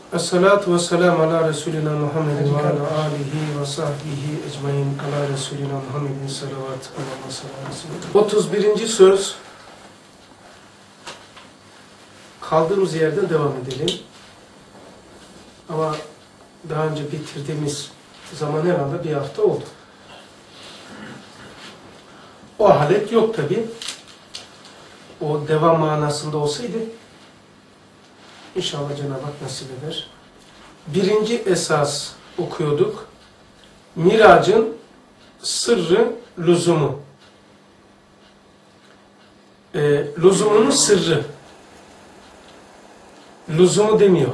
Esselatu vesselamu ala Resulina Muhammedin ve ala alihi ve sahbihi ecmain ala Resulina Muhammedin salavatü ve sallallahu 31. söz. Kaldığımız yerden devam edelim. Ama daha önce bitirdiğimiz zaman herhalde bir hafta oldu. O halet yok tabi. O devam manasında olsaydı İnşallah Cenab-ı Hak nasip eder. Birinci esas okuyorduk. Miracın sırrı, lüzumu. Lüzumunun sırrı. Lüzumu demiyor.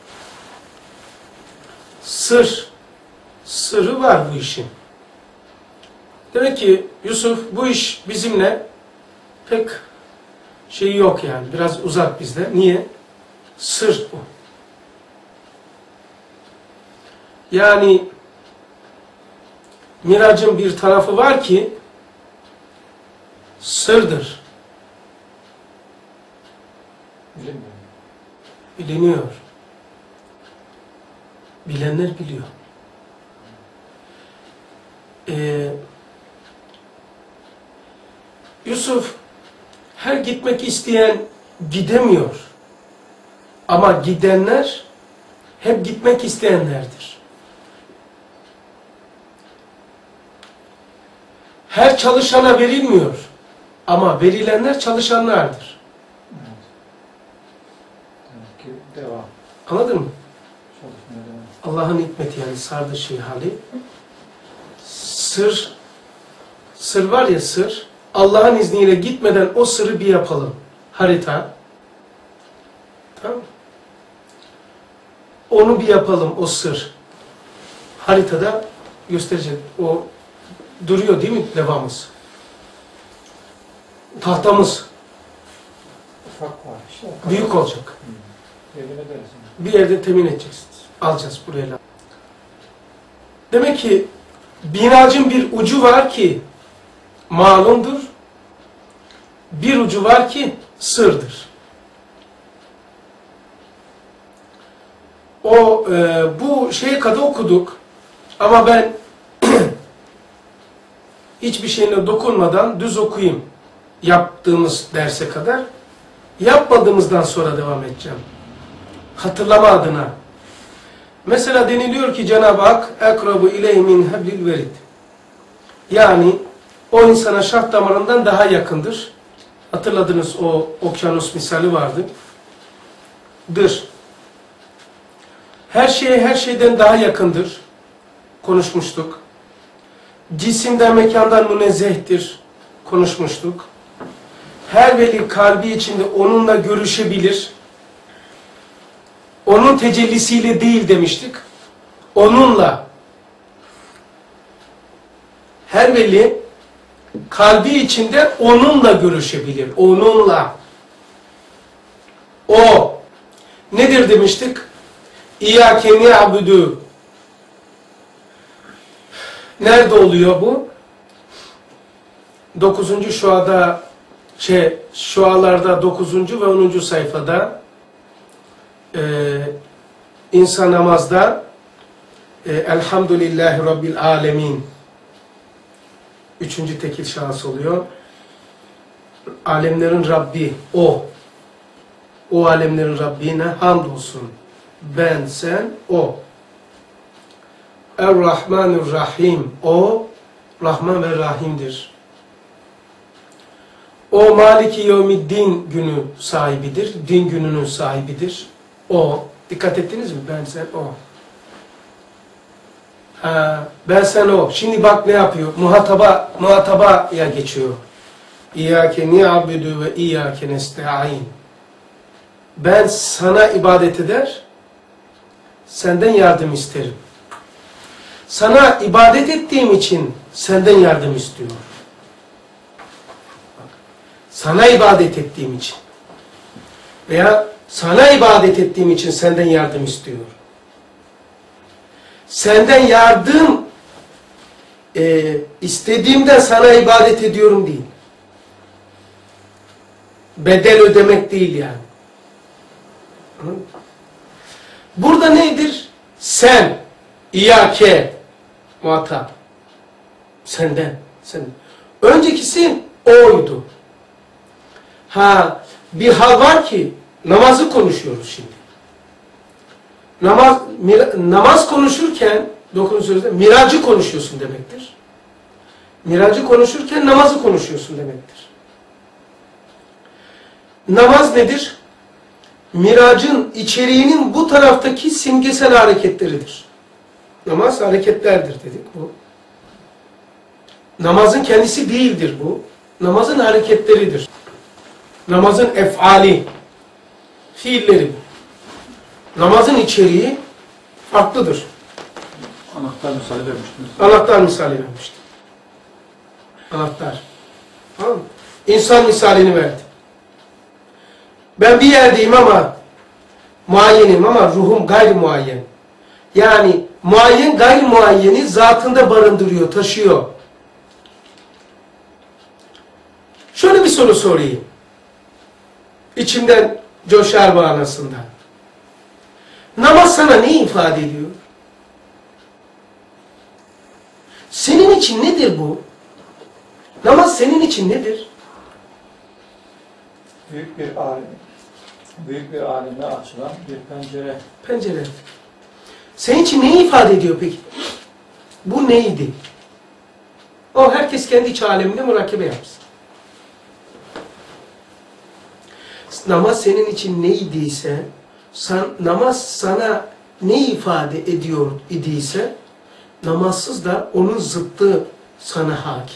Sırrı var bu işin. Demek ki Yusuf bu iş bizimle pek şeyi yok yani. Biraz uzak bizde. Niye? Sır bu. Yani miracın bir tarafı var ki sırdır. Biliniyor. Bilenler biliyor. Yusuf her gitmek isteyen gidemiyor. Ama gidenler hep gitmek isteyenlerdir. Her çalışana verilmiyor. Ama verilenler çalışanlardır. Devam. Anladın mı? Allah'ın hikmeti yani sardışı hali. Sır var ya sır. Allah'ın izniyle gitmeden o sırrı bir yapalım. Harita. Tamam mı? Onu bir yapalım o sır. Haritada gösterecek. O duruyor değil mi levhamız? Tahtamız. Ufak var işte. Büyük olacak. Temin ederiz. Bir yerde temin edeceksiniz. Alacağız buraya. Demek ki miracın bir ucu var ki malumdur. Bir ucu var ki sırdır. Bu şeye kadar okuduk. Ama ben hiçbir şeyine dokunmadan düz okuyayım. Yaptığımız derse kadar. Yapmadığımızdan sonra devam edeceğim. Hatırlama adına. Mesela deniliyor ki Cenab-ı Hak اَقْرَبُ اِلَيْهِ مِنْ هَبْلِ الْوَرِدِ Yani o insana şah damarından daha yakındır. Hatırladınız o okyanus misali vardı. Her şeye her şeyden daha yakındır. Konuşmuştuk. Cisimden, mekandan münezzehtir. Konuşmuştuk. Her veli kalbi içinde onunla görüşebilir. Onun tecellisiyle değil demiştik. Onunla. Her veli kalbi içinde onunla görüşebilir. Onunla. O. Nedir demiştik? İyyâke ni'budu. Nerede oluyor bu? 9. şualarda 9. ve 10. sayfada insan namazda Elhamdülillahi Rabbil Alemin 3. tekil şahıs oluyor. Alemlerin Rabbi o. O alemlerin Rabbine hamdolsun. Ben, sen, o. Er-Rahmanir-Rahim. O, Rahman ve Rahim'dir. O, Maliki Yevmiddin günü sahibidir. Din gününün sahibidir. O. Dikkat ettiniz mi? Ben, sen, o. Ben, sen, o. Şimdi bak ne yapıyor? Muhatabaya geçiyor. İyyâke ni'abudu ve iyyâke nesta'in. Ben sana ibadet eder, senden yardım isterim. Sana ibadet ettiğim için senden yardım istiyor. Sana ibadet ettiğim için. Veya sana ibadet ettiğim için senden yardım istiyor. Senden yardım istediğimden sana ibadet ediyorum değil. Bedel ödemek değil yani. Burada nedir? Sen, İyyâke, muhatap. Senden. Öncekisi oydu. Bir hal var ki namazı konuşuyoruz şimdi. Namaz konuşurken miracı konuşuyorsun demektir. Miracı konuşurken namazı konuşuyorsun demektir. Namaz nedir? Miracın içeriğinin bu taraftaki simgesel hareketleridir. Namaz hareketlerdir dedik bu. Namazın kendisi değildir bu. Namazın hareketleridir. Namazın efali, fiilleri. Namazın içeriği farklıdır. Anahtar misali vermiştiniz. Anahtar misali vermiştim. Anahtar. Tamam mı? İnsan misalini verdi. Ben bir yerdeyim ama muayyenim ama ruhum gayri muayyen. Yani muayyen gayri muayyeni zatında barındırıyor, taşıyor. Şöyle bir soru sorayım. İçimden coşar manasında. Namaz sana ne ifade ediyor? Senin için nedir bu? Namaz senin için nedir? Büyük bir aleme açılan bir pencere. Pencere. Senin için neyi ifade ediyor peki? Bu neydi? Herkes kendi iç aleminde murakebe yapsın. Namaz senin için neydiyse, namaz sana ne ifade ediyor idiyse, namazsız da onun zıttı sana hakim.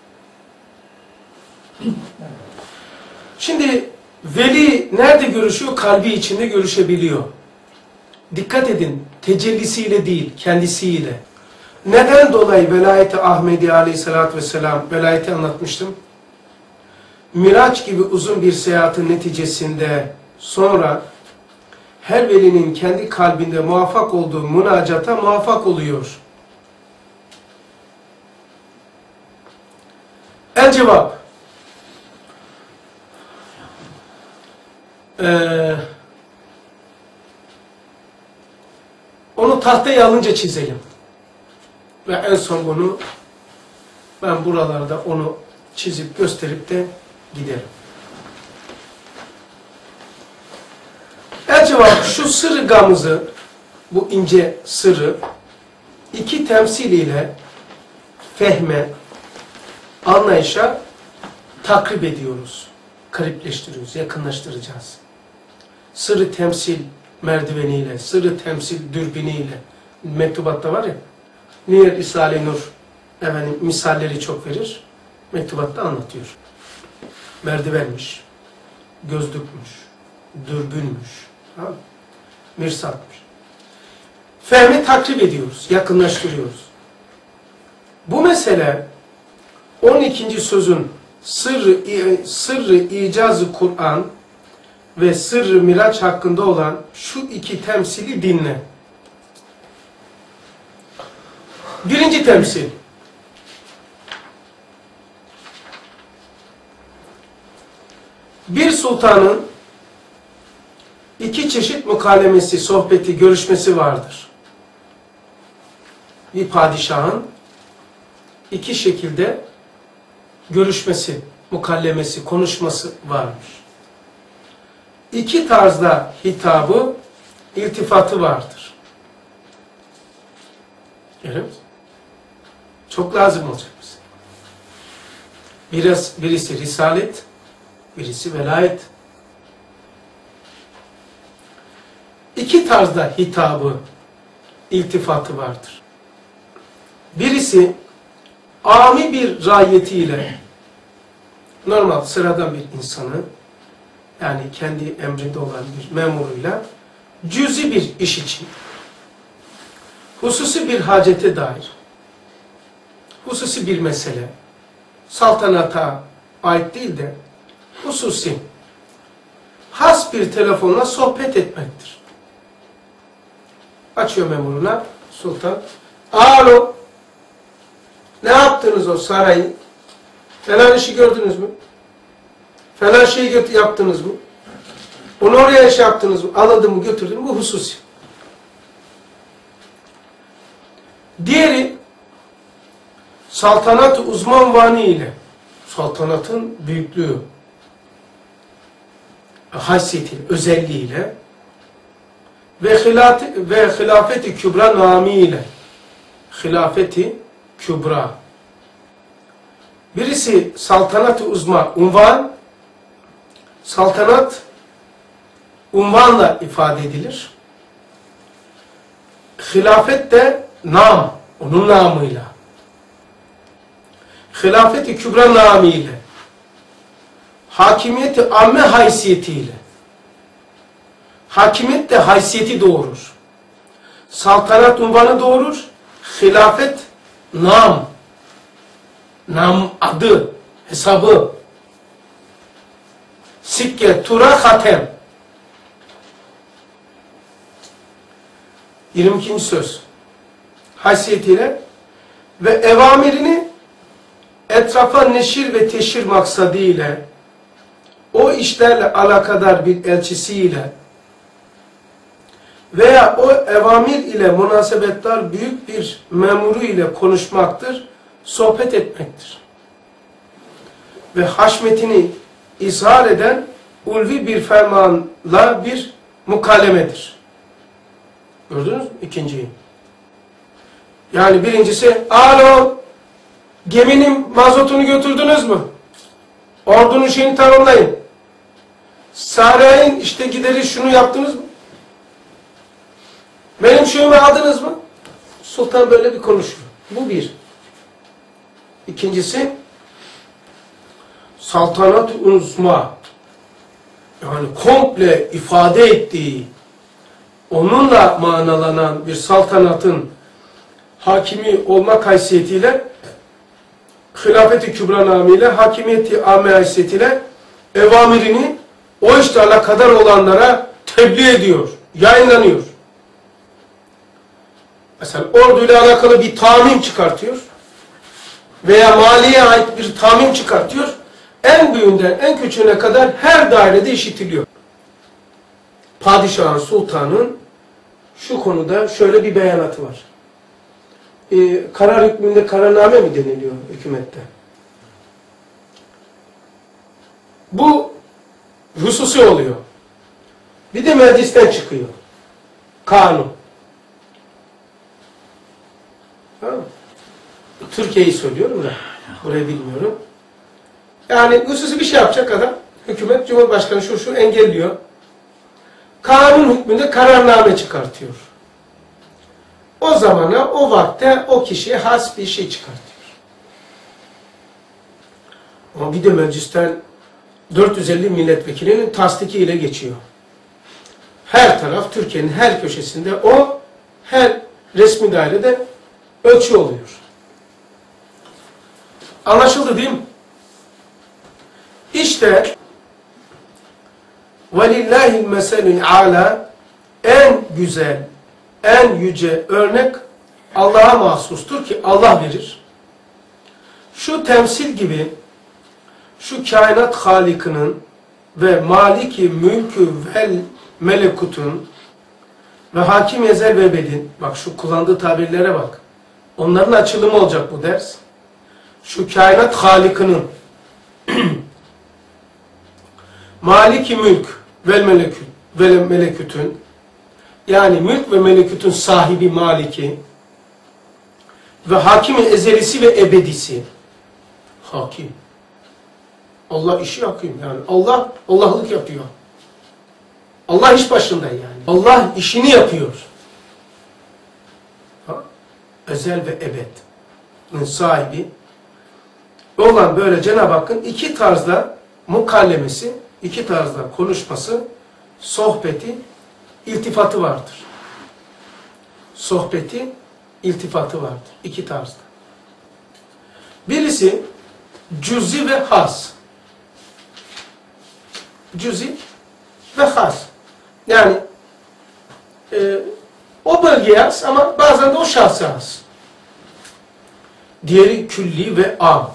Şimdi veli nerede görüşüyor? Kalbi içinde görüşebiliyor. Dikkat edin, tecellisiyle değil, kendisiyle. Neden dolayı velayeti Ahmedi aleyhissalatü vesselam, velayeti anlatmıştım. Miraç gibi uzun bir seyahatin neticesinde sonra her velinin kendi kalbinde muvaffak olduğu münacata muvaffak oluyor. El cevap. Onu tahtaya alınca çizelim. Ve en son bunu ben buralarda onu çizip gösterip de giderim. El cevap şu sırrı gamızı, bu ince sırrı iki temsil ile fehme, anlayışa takrip ediyoruz. Garipleştiriyoruz, yakınlaştıracağız. Sırrı temsil merdiveniyle, sırrı temsil dürbiniyle, mektubatta var ya, Niye Risale-i Nur misalleri çok verir, mektubatta anlatıyor. Merdivenmiş, gözlükmüş, dürbünmüş, tamam mı? Mirsatmış. Fehmi takrip ediyoruz, yakınlaştırıyoruz. Bu mesele 12. sözün sırrı icazı Kur'an ve sırrı Miraç hakkında olan şu iki temsili dinle. Birinci temsil. Bir sultanın iki çeşit mukalemesi, sohbeti, görüşmesi vardır. Bir padişahın iki şekilde görüşmesi, mukallemesi, konuşması varmış. İki tarzda hitabı, iltifatı vardır. Görüyor musun? Çok lazım olacak bize. Birisi risalet, birisi velayet. İki tarzda hitabı, iltifatı vardır. Birisi ami bir rayetiyle, normal sıradan bir insanı, yani kendi emrinde olan bir memuruyla, cüzi bir iş için, hususi bir hacete dair, hususi bir mesele, saltanata ait değil de hususi, has bir telefonla sohbet etmektir. Açıyor memuruna, sultan, alo, ne yaptınız o sarayı? Falan işi gördünüz mü? Falan şeyi yaptınız mı? Onu oraya şey yaptınız mı? Alındı mı, götürdü mü? Bu hususi. Diğeri saltanat-ı uzman vani ile, saltanatın büyüklüğü, haysiyetiyle, özelliğiyle ve hilafeti kübra namiyle, hilafeti kübra. Birisi saltanat-ı uzma, unvan, saltanat unvanla ifade edilir. Hilafet de nam, onun namıyla. Hilafeti kübra namiyle. Hakimiyeti amme haysiyetiyle. Hakimiyet de haysiyeti doğurur. Saltanat unvanı doğurur. Hilafet nam. Nam adı, hesabı. Sikke, tura, hatem. 22. söz. Haysiyetiyle ve evamirini etrafa neşir ve teşhir maksadıyla o işlerle alakadar bir elçisiyle veya o evamir ile münasebetler büyük bir memuru ile konuşmaktır, sohbet etmektir. Ve haşmetini izhar eden ulvi bir fermanla bir mukalemedir. Gördünüz mü? İkinciyi. Yani birincisi, alo, geminin mazotunu götürdünüz mü? Ordunun şeyini tamamlayın. Sarayın işte gideri şunu yaptınız mı? Benim şeyimi aldınız mı? Sultan böyle bir konuşuyor. Bu bir. İkincisi, saltanat-ı uzma. Yani komple ifade ettiği, onunla manalanan bir saltanatın hakimi olmak haysiyetiyle, hilafeti kübra namıyla, hakimiyeti âme haysiyetiyle evamirini o işte alakadar olanlara tebliğ ediyor, yayınlanıyor. Mesela orduyla alakalı bir tamim çıkartıyor veya maliye ait bir tamim çıkartıyor. En büyüğünden en küçüğüne kadar her dairede işitiliyor. Padişahın, sultanın şu konuda şöyle bir beyanatı var. Karar hükmünde kararname mi deniliyor hükümette? Bu hususi oluyor. Bir de meclisten çıkıyor. Kanun. Türkiye'yi söylüyorum da burayı bilmiyorum. Yani hususi bir şey yapacak adam, hükümet, cumhurbaşkanı şu engelliyor. Kanun hükmünde kararname çıkartıyor. O zamana, o vakte, o kişiye has bir şey çıkartıyor. Ama bir de meclisten 450 milletvekilinin tasdikiyle geçiyor. Her taraf, Türkiye'nin her köşesinde o, her resmi dairede ölçü oluyor. Anlaşıldı değil mi? İşte وَلِلَّهِ الْمَسَلُ الْعَالَى en güzel, en yüce örnek Allah'a mahsustur ki Allah verir. Şu temsil gibi şu kainat halikinin ve maliki mülkü vel melekutun ve hakim ezel ve ebedin, bak şu kullandığı tabirlere bak. Onların açılımı olacak bu ders. Şu kainat halikinin maliki mülk vel melekutun, yani mülk ve melekutun sahibi maliki ve hakimin ezelisi ve ebedisi. Hakim. Allah işi hakim yani. Allah Allah'lık yapıyor. Allah iş başında yani. Allah işini yapıyor. Ezel ve ebedin sahibi olan böyle Cenab-ı Hakk'ın iki tarzda mukallemesi, iki tarzda konuşması, sohbeti, iltifatı vardır. Sohbeti, iltifatı vardır. İki tarzda. Birisi cüzi ve has. Cüzi ve has. Yani o bölgeye has ama bazen de o şahsa has. Diğeri külli ve am.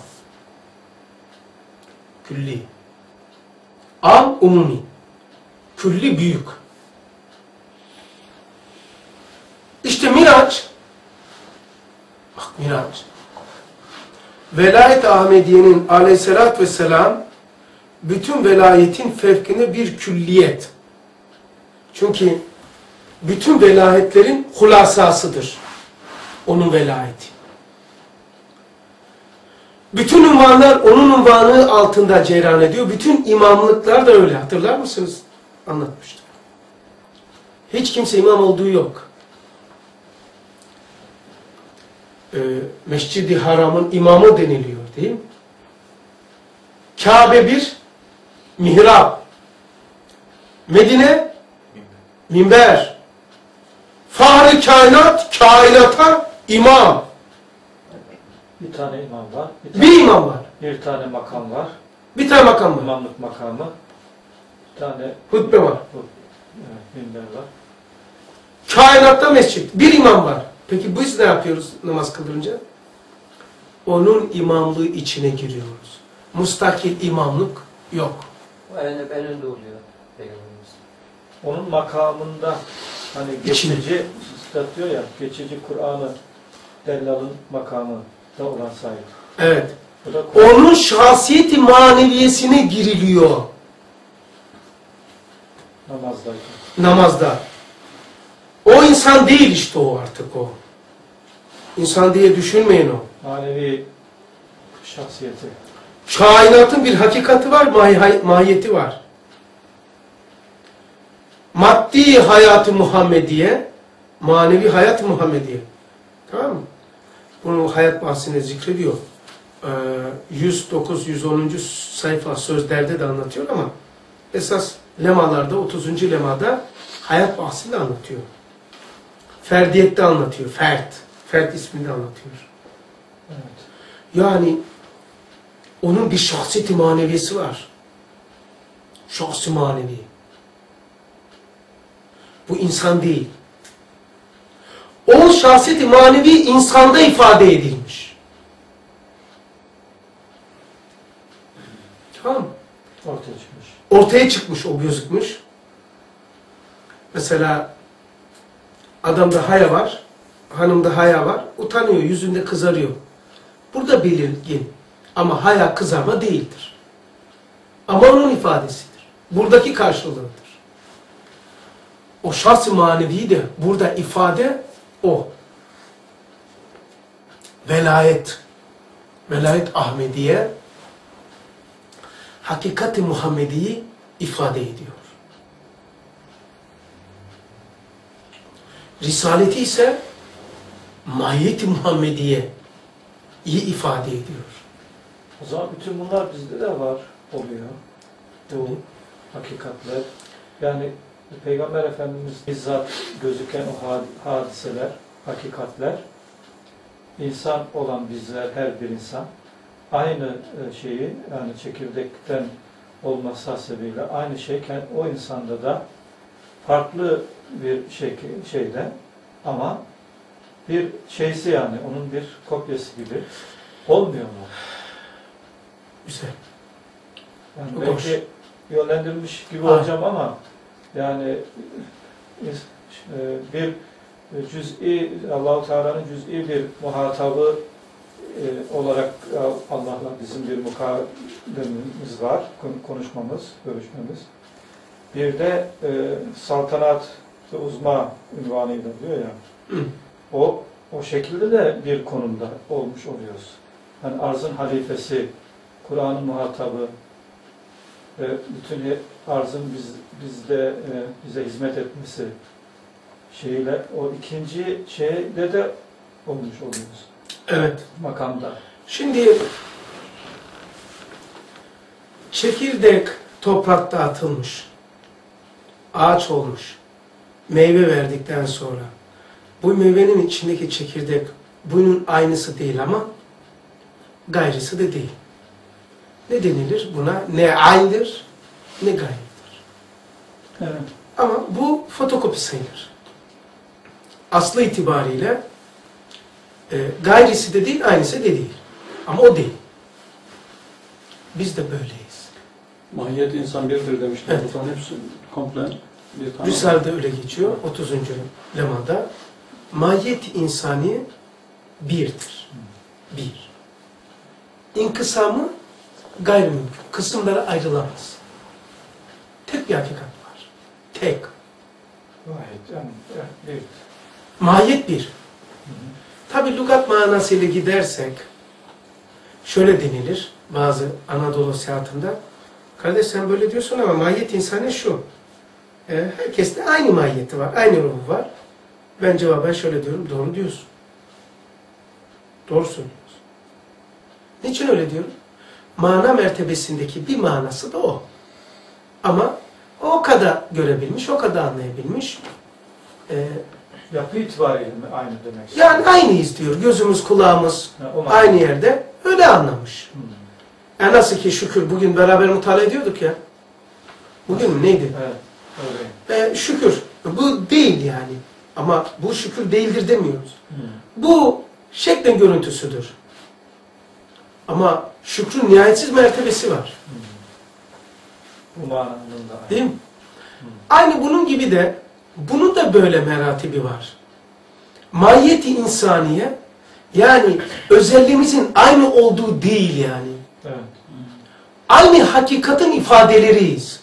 Külli. Am umumi. Külli büyük. İşte Miraç Bak Miraç. Velayet Ahmediye'nin aleyhissalatü vesselam bütün velayetin fevkinde bir külliyet. Çünkü bütün velayetlerin hulasasıdır. Onun velayeti. Bütün ünvanlar onun ünvanı altında cereyan ediyor. Bütün imamlıklar da öyle. Hatırlar mısınız? Anlatmıştım. Hiç kimse imam olduğu yok. Mescid-i Haram'ın imamı deniliyor değil mi? Kabe bir mihrap. Medine minber. Fahri kainat, kainata imam. Bir tane imam var. Bir imam var. Bir tane makam var. Bir tane makam var. İmamlık makamı. Bir tane Hutbe var. Evet, minber var. Kainatta mescit. Bir imam var. Peki biz ne yapıyoruz namaz kıldırınca? Onun imamlığı içine giriyoruz. Mustakil imamlık yok. O en önünde oluyor Peygamberimiz. Onun makamında hani geçici diyor ya, geçici Kur'an'ı Dellal'ın makamı da olan sahip. Evet. Bu da Onun şahsiyeti maneviyesine giriliyor namazdayken. namazda. O insan değil işte o artık o. İnsan diye düşünmeyin o. Manevi şahsiyeti. Kainatın bir hakikati var, mahiyeti var. Maddi hayatı Muhammediye, manevi hayat Muhammediye. Tamam mı? Bunu hayat bahsinde zikrediyor. 109-110. sayfa sözlerde de anlatıyor ama esas lemalarda, 30. lemada hayat bahsinde anlatıyor. Ferdiyette anlatıyor. Fert ismini anlatıyor. Evet. Yani onun bir şahsiyeti maneviyesi var. Şahsi manevi. Bu insan değil. O şahsiyeti manevi insanda ifade edilmiş. Tamam mı? Ortaya çıkmış. Ortaya çıkmış, o gözükmüş. Mesela adamda haya var, hanımda haya var, utanıyor, yüzünde kızarıyor. Burada belirgin ama haya kızarma değildir. Ama onun ifadesidir. Buradaki karşılığıdır. O şahs-ı manevi de burada ifade o. Velayet. Velayet Ahmediye hakikat-i Muhammedi'yi ifade ediyor. Risaleti ise mahiyet-i Muhammediye'yi ifade ediyor. O zaman bütün bunlar bizde de var oluyor. Bu hakikatler. Yani Peygamber Efendimiz bizzat gözüken o hadiseler, hakikatler, insan olan bizler, her bir insan aynı şeyi, yani çekirdekten olması hasebiyle aynı şey o insanda da farklı bir şeyde ama bir şeysi, yani onun bir kopyası gibi olmuyor mu? Güzel. Yani Çok belki hoş. yönlendirilmiş gibi olacağım ama yani bir cüz'i, Allah-u Teala'nın cüz'i bir muhatabı olarak Allah'la bizim bir mukabelemiz var, konuşmamız, görüşmemiz. Bir de saltanat-ı uzma ünvanıyla diyor ya, o şekilde de bir konumda olmuş oluyoruz. Yani arzın halifesi, Kur'an'ın muhatabı ve bütün arzın bize hizmet etmesi şeyle, o ikinci şeyde de olmuş oluyoruz. Evet. Makamda. Şimdi çekirdek toprakta atılmış. Ağaç olmuş. Meyve verdikten sonra bu meyvenin içindeki çekirdek bunun aynısı değil ama gayrısı da değil. Ne denilir buna? Ne aynıdır ne gayrıdır. Evet. Ama bu fotokopi sayılır. Aslı itibariyle gayrisi de değil, aynısı da değil. Ama o değil. Biz de böyleyiz. Mahiyet insan birdir demişler. Evet. Bunların hepsi komple bir tane. Risale'de öyle geçiyor. 30. lemada. Mahiyet insani birdir. Bir. İnkısamı gayrimümkün. Kısımlara ayrılamaz. Tek bir hakikat var. Tek. Vahid, yani, bir. Mahiyet bir. Tabi lügat manasıyla gidersek şöyle denilir bazı Anadolu seyahatinde. Kardeş sen böyle diyorsun ama mahiyet insani şu. Herkeste aynı mahiyeti var. Aynı ruhu var. Ben cevaben şöyle diyorum. Doğru diyorsun. Doğru söylüyorsun. Niçin öyle diyorum? Mana mertebesindeki bir manası da o. Ama o kadar görebilmiş, o kadar anlayabilmiş. Yapı itibariyle mi aynı demek? Yani aynıyız diyor. Gözümüz, kulağımız o aynı yerde. Öyle anlamış. Yani nasıl ki şükür bugün beraber mutala ediyorduk ya. Bugün mü neydi? Evet, öyle. Şükür. Bu değil yani. Ama bu şükür değildir demiyoruz. Bu şeklin görüntüsüdür. Ama şükrün nihayetsiz mertebesi var. Bu manasında. Değil mi? Aynı bunun gibi de bunun da böyle meratibi var. Mahiyeti insaniye yani özelliğimizin aynı olduğu değil yani. Evet. Aynı hakikatin ifadeleriyiz.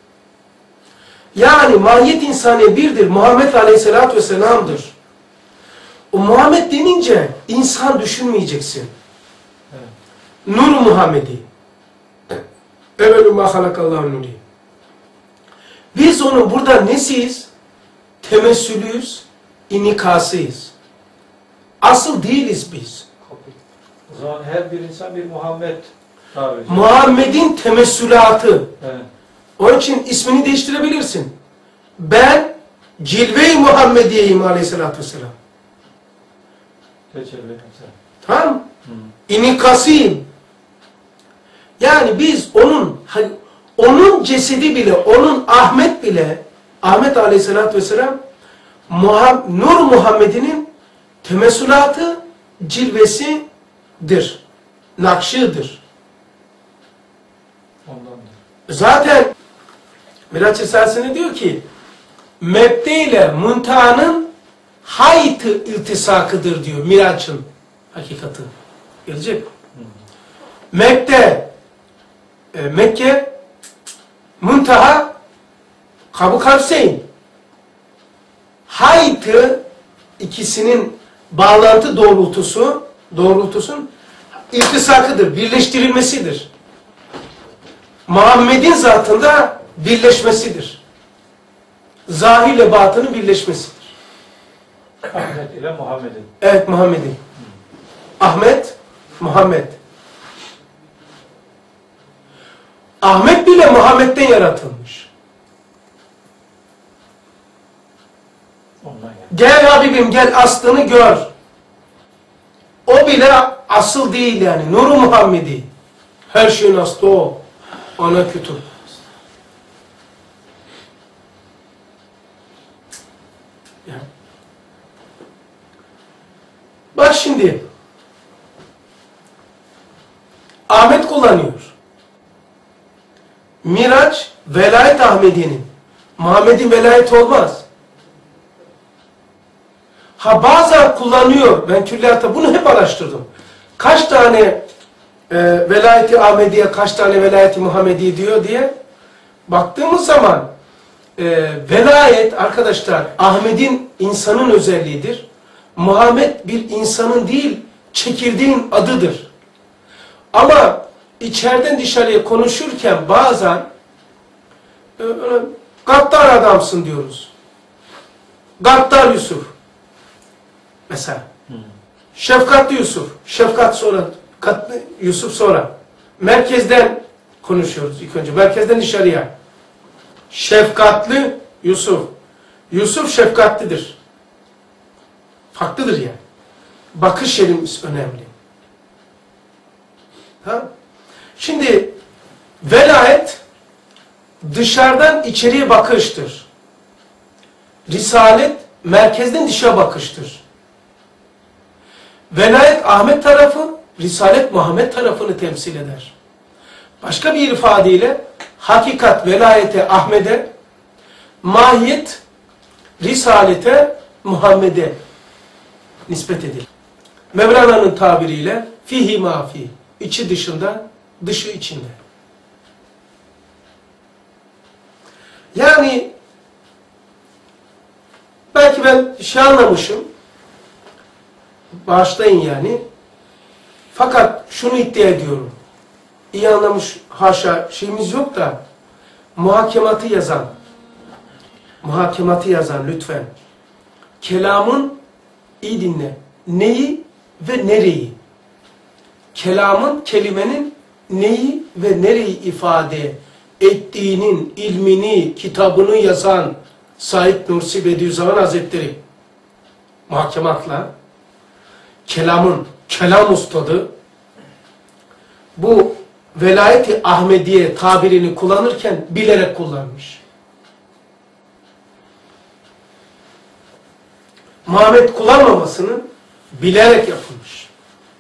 Yani mahiyet insaniye birdir. Muhammed Aleyhisselatü Vesselam'dır. O Muhammed denince insan düşünmeyeceksin. Evet. Nur Muhammedi. Evvelü ma halakallahu nuri. Biz onun burada nesiyiz? Temessülüyüz, inikasıyız. Asıl değiliz biz. O zaman her bir insan bir Muhammed tabiri. Muhammed'in temessülatı. Evet. Onun için ismini değiştirebilirsin. Ben Cilve-i Muhammediye'yim Aleyhisselatü Vesselam. Tecelli eder. Tamam? İnikasıyım. Yani biz onun cesedi bile, onun Ahmet bile, Ahmet Aleyhisselatü Vesselam Nur Muhammed'inin temessülatı, cilvesidir. Nakşıdır. Ondandır. Zaten Miraç Risalesi'nde diyor ki mebde ile muntahanın hayt-ı iltisakıdır diyor Miraç'ın hakikati. Gelecek. Mebde Mekke, muntaha Kabu Kavseyn. Hayt-ı ikisinin bağlantı doğrultusun iltisakıdır, birleştirilmesidir. Muhammed'in zatında birleşmesidir. Zahir ile batının birleşmesidir. Ahmet ile Muhammed'in. Evet, Muhammed'in. Ahmet, Muhammed. Ahmet bile Muhammed'den yaratılmış. Ondan yani. Gel Habibim gel aslını gör. O bile asıl değil yani. Nur-u Muhammedi. Her şeyin aslı o. Ana kütüp. Yani. Bak şimdi. Ahmet kullanıyor. Miraç velayet Ahmedi'nin. Muhammed'in velayeti olmaz. Ha bazen kullanıyor. Ben külliyatta bunu hep araştırdım. Kaç tane velayeti Ahmediye, kaç tane velayeti Muhammedi diyor diye baktığımız zaman velayet arkadaşlar Ahmet'in insanın özelliğidir. Muhammed bir insanın değil çekirdeğin adıdır. Ama içeriden dışarıya konuşurken bazen gaddar adamsın diyoruz. Gaddar Yusuf. Mesela. Şefkatli Yusuf. Şefkat sonra. Yusuf sonra. Merkezden konuşuyoruz ilk önce. Merkezden dışarıya. Şefkatli Yusuf. Yusuf şefkatlidir. Farklıdır yani. Bakış yerimiz önemli. Ha? Şimdi velayet dışarıdan içeriye bakıştır. Risalet merkezden dışa bakıştır. Velayet Ahmet tarafı, Risalet Muhammed tarafını temsil eder. Başka bir ifadeyle hakikat velayete Ahmet'e, mahiyet Risalete Muhammed'e nispet edilir. Mevlana'nın tabiriyle fihi mafi. İçi dışında, dışı içinde. Yani belki ben şey anlamışım. Bağışlayın yani. Fakat şunu iddia ediyorum. İyi anlamış haşa şeyimiz yok da muhakematı yazan lütfen. Kelamın iyi dinle. Neyi ve nereyi? Kelamın, kelimenin neyi ve nereyi ifade ettiğinin ilmini, kitabını yazan Said Nursi Bediüzzaman Hazretleri muhakematla kelamın, kelam ustadı bu velayeti Ahmediye tabirini kullanırken bilerek kullanmış. Muhammed kullanmamasını bilerek yapılmış.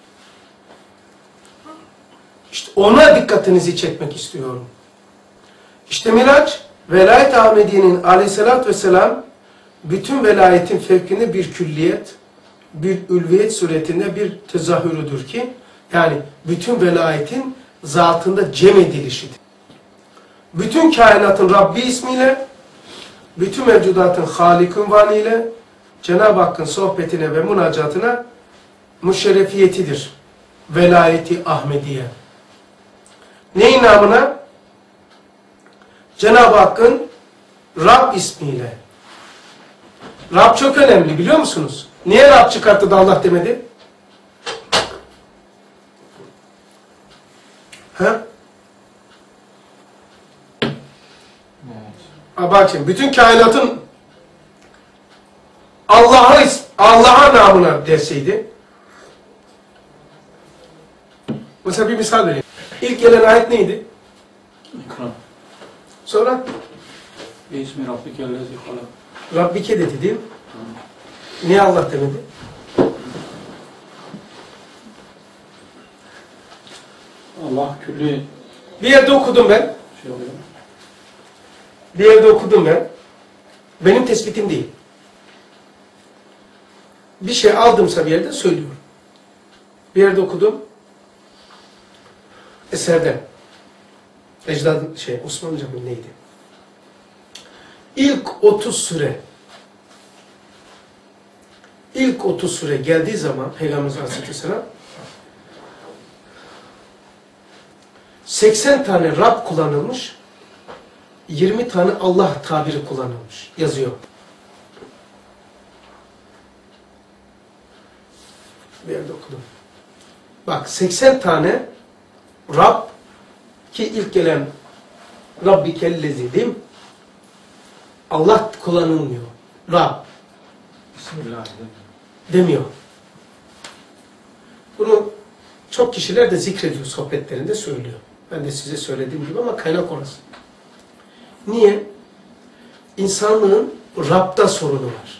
İşte ona dikkatinizi çekmek istiyorum. İşte Miraç, velayet-i Ahmediye'nin aleyhissalatü vesselam bütün velayetin fevkinde bir külliyet, bir ülviyet suretinde bir tezahürüdür ki, yani bütün velayetin zatında cem edilişidir. Bütün kainatın Rabbi ismiyle, bütün mevcudatın Halik'ın valiyle, Cenab-ı Hakk'ın sohbetine ve münacatına müşerrefiyetidir. Velayeti Ahmediye. Neyin namına? Cenab-ı Hakk'ın Rab ismiyle. Rab çok önemli biliyor musunuz? Niye Rab çıkarttı da Allah demedi? Ha? Bak şimdi bütün kainatın Allah'a namına deseydi. Mesela bir misal vereyim. İlk gelen ayet neydi? İkram. Sonra? İsmi Rabbikellezi halak. Rabbike dedi değil mi? Niye Allah demedi? Allah külli Bir yerde okudum ben. şey oluyor. Bir yerde okudum ben. Benim tespitim değil. Bir şey aldımsa bir yerde söylüyorum. Bir yerde okudum. Eserden. Ecdadın Osmanlıca mı neydi? İlk 30 süre geldiği zaman Peygamberimiz Aleyhisselam 80 tane Rab kullanılmış, 20 tane Allah tabiri kullanılmış. Yazıyor. Bir yerde okudum. Bak 80 tane Rab ki ilk gelen Rabbikellezi değil mi? Allah kullanılmıyor. Rab. Bismillah. Demiyor. Bunu çok kişiler de zikrediyor, sohbetlerinde söylüyor. Ben de size söylediğim gibi ama kaynak orası. Niye? İnsanlığın Rab'da sorunu var.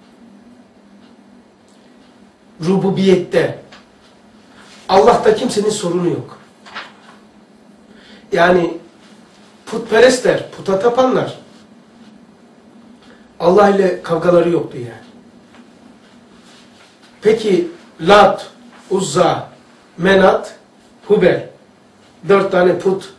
Rububiyette. Allah'ta kimsenin sorunu yok. Yani putperestler, puta tapanlar Allah ile kavgaları yoktu yani. Peki Lat, Uzza, Menat, Hubel 4 tane put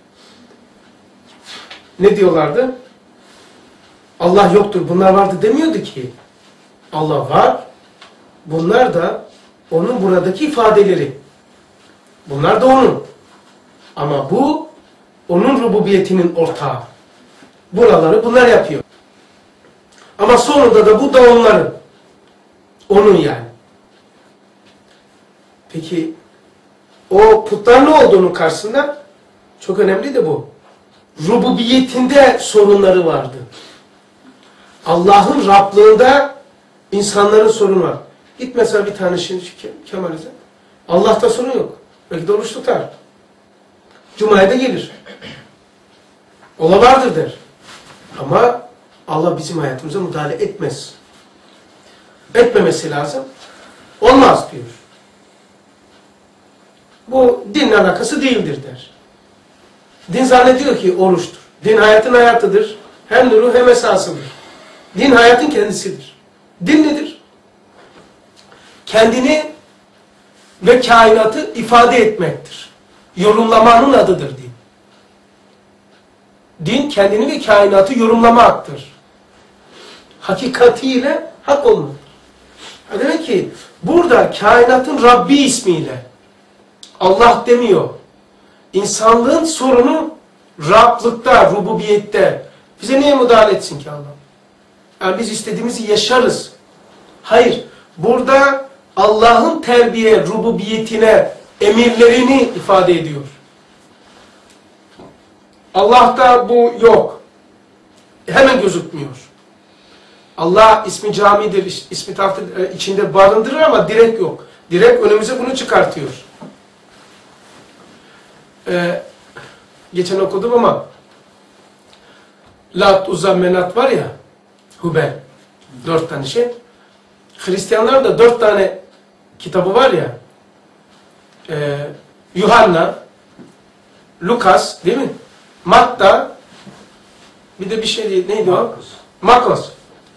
ne diyorlardı? Allah yoktur, bunlar vardı demiyordu ki. Allah var. Bunlar da onun buradaki ifadeleri. Bunlar da onun. Ama bu onun rububiyetinin ortağı. Buraları bunlar yapıyor. Ama sonunda da bu da onların. Onun yani. Peki o putlar ne olduğunun karşısında çok önemli de bu. Rububiyetinde sorunları vardı. Allah'ın Rablığında insanların sorunu var. Git mesela bir tane şimdi Kemal'e. Allah'ta sorun yok. Belki de oruç tutar. Cuma'ya da gelir. Ola vardır der. Ama Allah bizim hayatımıza müdahale etmez. Etmemesi lazım. Olmaz diyor. Bu dinle alakası değildir der. Din zannediyor ki oruçtur. Din hayatın hayatıdır. Hem nuru hem esasıdır. Din hayatın kendisidir. Din nedir? Kendini ve kainatı ifade etmektir. Yorumlamanın adıdır din. Din kendini ve kainatı yorumlamaktır. Hakikatiyle hak olmaktır. Demek ki burada kainatın Rabbi ismiyle Allah demiyor. İnsanlığın sorunu Rablıkta, rububiyette. Bize niye müdahale etsin ki Allah? Yani biz istediğimizi yaşarız. Hayır. Burada Allah'ın terbiye, rububiyetine, emirlerini ifade ediyor. Allah'ta bu yok. Hemen gözükmüyor. Allah ismi camidir, ismi tahtır içinde barındırır ama direkt yok. Direkt önümüze bunu çıkartıyor. Geçen okudum ama Lat, Uzza, Menat var ya, Hubel. 4 tane şey. Hristiyanlar da 4 tane kitabı var ya. Yuhanna, Lukas, değil mi? Matta, bir de bir şey değil. Neydi o? Markos.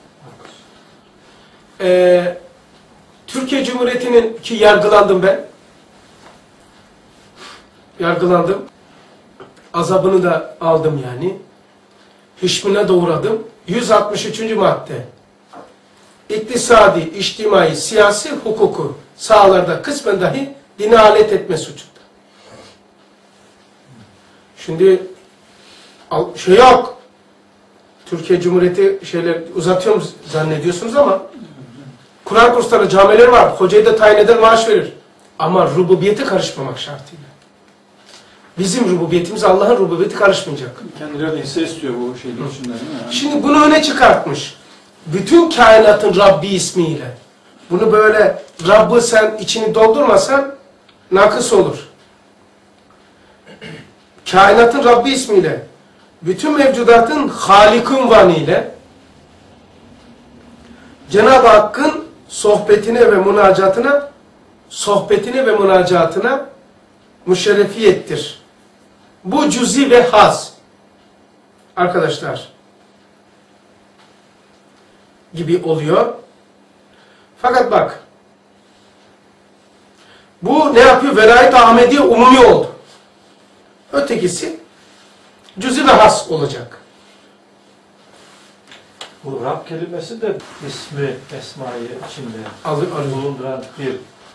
Türkiye Cumhuriyeti'nin ki yargılandım ben. Yargılandım. Azabını da aldım yani. Hışmına da uğradım. 163. madde. İktisadi, içtimai, siyasi hukuku sahalarda kısmen dahi dine alet etme suçunda. Şimdi şey yok. Türkiye Cumhuriyeti şeyler uzatıyorum zannediyorsunuz ama Kur'an kursları, camileri var. Hocayı da tayin eder, maaş verir. Ama rububiyete karışmamak şartıyla. Bizim rububiyetimiz Allah'ın rububiyeti karışmayacak. Kendileri hisse istiyor bu şeyin içinde değil mi? Yani. Şimdi bunu öne çıkartmış. Bütün kainatın Rabbi ismiyle. Bunu böyle Rabb'ı sen içini doldurmasan nakıs olur. Kainatın Rabbi ismiyle. Bütün mevcudatın Halik'ın vaniyle. Cenab-ı Hakk'ın sohbetine ve münacatına müşerrefiyettir. Bu cüzi ve haz. Arkadaşlar. Gibi oluyor. Fakat bak. Bu ne yapıyor? Velayet-i Ahmediye umumi oldu. Ötekisi cüzi ve has olacak. Bu Rab kelimesi de ismi, esmayı içinde Arıyor. bulunduran bir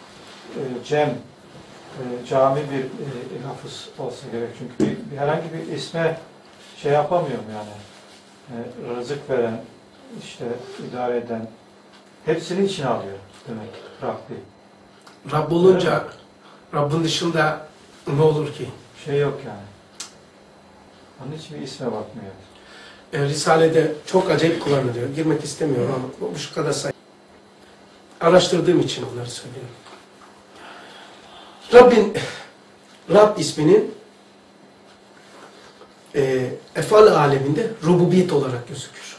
cami bir lafız olsa gerek. Çünkü herhangi bir isme şey yapamıyorum yani. Rızık veren, işte idare eden, hepsini içine alıyor demek Rabbi. Rabb olunca Rabbin dışında ne olur ki? Şey yok yani. Onun için bir isme bakmıyor. Risale'de çok acayip kullanılıyor. Girmek istemiyorum ama bu şu kadar sayı. Araştırdığım için onları söylüyorum. Rab isminin efal aleminde rububiyet olarak gözükür.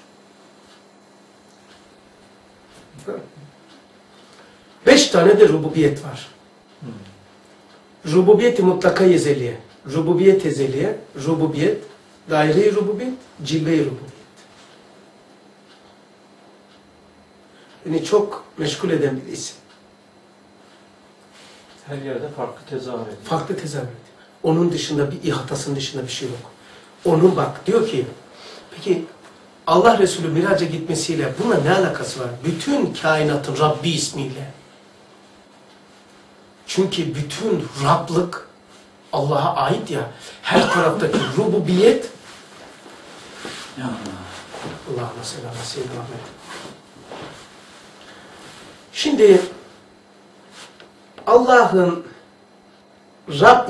5 tane de rububiyet var. Rububiyet-i mutlaka ezeliye, rububiyet ezeliye, rububiyet, daire-i rububiyet, cilve-i rububiyet. Beni çok meşgul eden bir isim. Her yerde farklı tezahür ediyor. Farklı tezahür ediyor. Onun dışında bir ihatasının dışında bir şey yok. Onun bak diyor ki, peki Allah Resulü miraca gitmesiyle buna ne alakası var? Bütün kainatın Rabbi ismiyle. Çünkü bütün Rablık Allah'a ait ya. Her taraftaki rububiyet Allah'ına selam ve seyyidina Muhammed. Şimdi Allah'ın Rab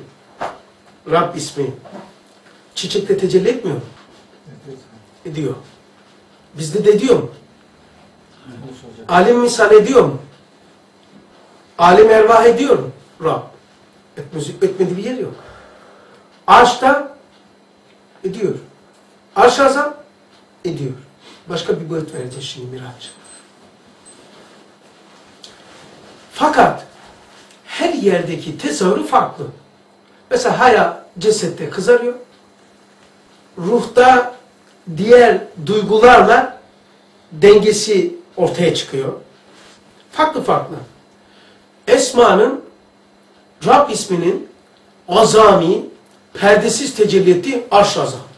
ismi çiçekte tecelli etmiyor mu? Ediyor. Bizde de ediyor mu? Alim misal ediyor mu? Alim ervah ediyor mu? Rab. Etmediği bir yer yok. Arş'ta ediyor. Arş azam ediyor. Başka bir boyut vereceğiz şimdi Miraç. Fakat her yerdeki tezahürü farklı. Mesela haya cesette kızarıyor. Ruhta diğer duygularla dengesi ortaya çıkıyor. Farklı farklı. Esma'nın, Rab isminin azami, perdesiz tecelli ettiği arş-ı azamdır.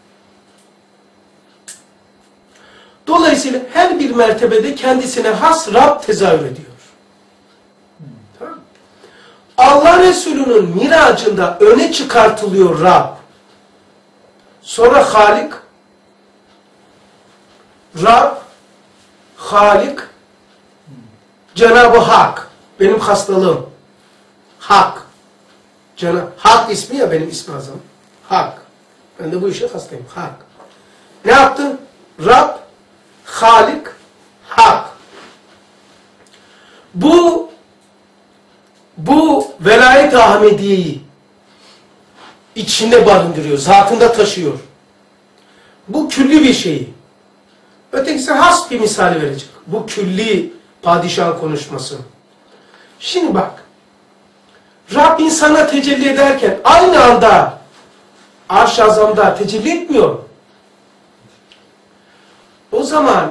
Dolayısıyla her bir mertebede kendisine has Rab tezahür ediyor. Tamam. Allah Resulü'nün miracında öne çıkartılıyor Rab. Sonra Halik, Rab, Halik, Cenab-ı Hak. Benim hastalığım. Hak. Hak ismi ya benim ismi azam. Hak. Ben de bu işe hastayım. Hak. Ne yaptın? Rab, Halik, Hak. Bu velayet-i Ahmediye'yi içinde barındırıyor. Zatında taşıyor. Bu külli bir şeyi. Ötekisi has bir misali verecek. Bu külli padişahın konuşması. Şimdi bak. Rab insana tecelli ederken aynı anda Arş-ı Azam'da tecelli etmiyor. O zaman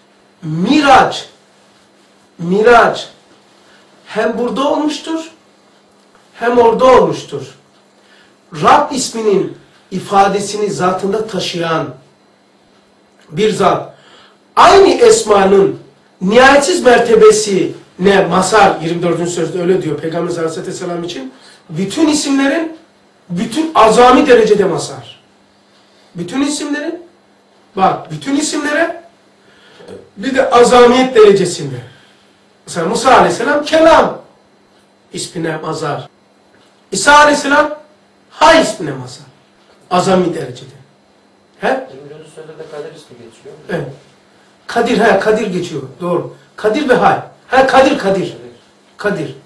Miraç hem burada olmuştur hem orada olmuştur. Rab isminin ifadesini zatında taşıyan bir zat aynı esmanın nihayetsiz mertebesine mazhar, 24. sözde öyle diyor Peygamber Aleyhisselam için, bütün isimlerin bütün azami derecede mazhar. Bütün isimlerin, bak bütün isimlere bir de azamiyet derecesinde. Mesela Musa Aleyhisselam kelam ismine mazhar. İsa Aleyhisselam hay ismine mazhar. Azami derecede. He? 20. sözde de kader ismi geçiyor. Evet. Kadir geçiyor. Doğru. Kadir ve hay. Kadir.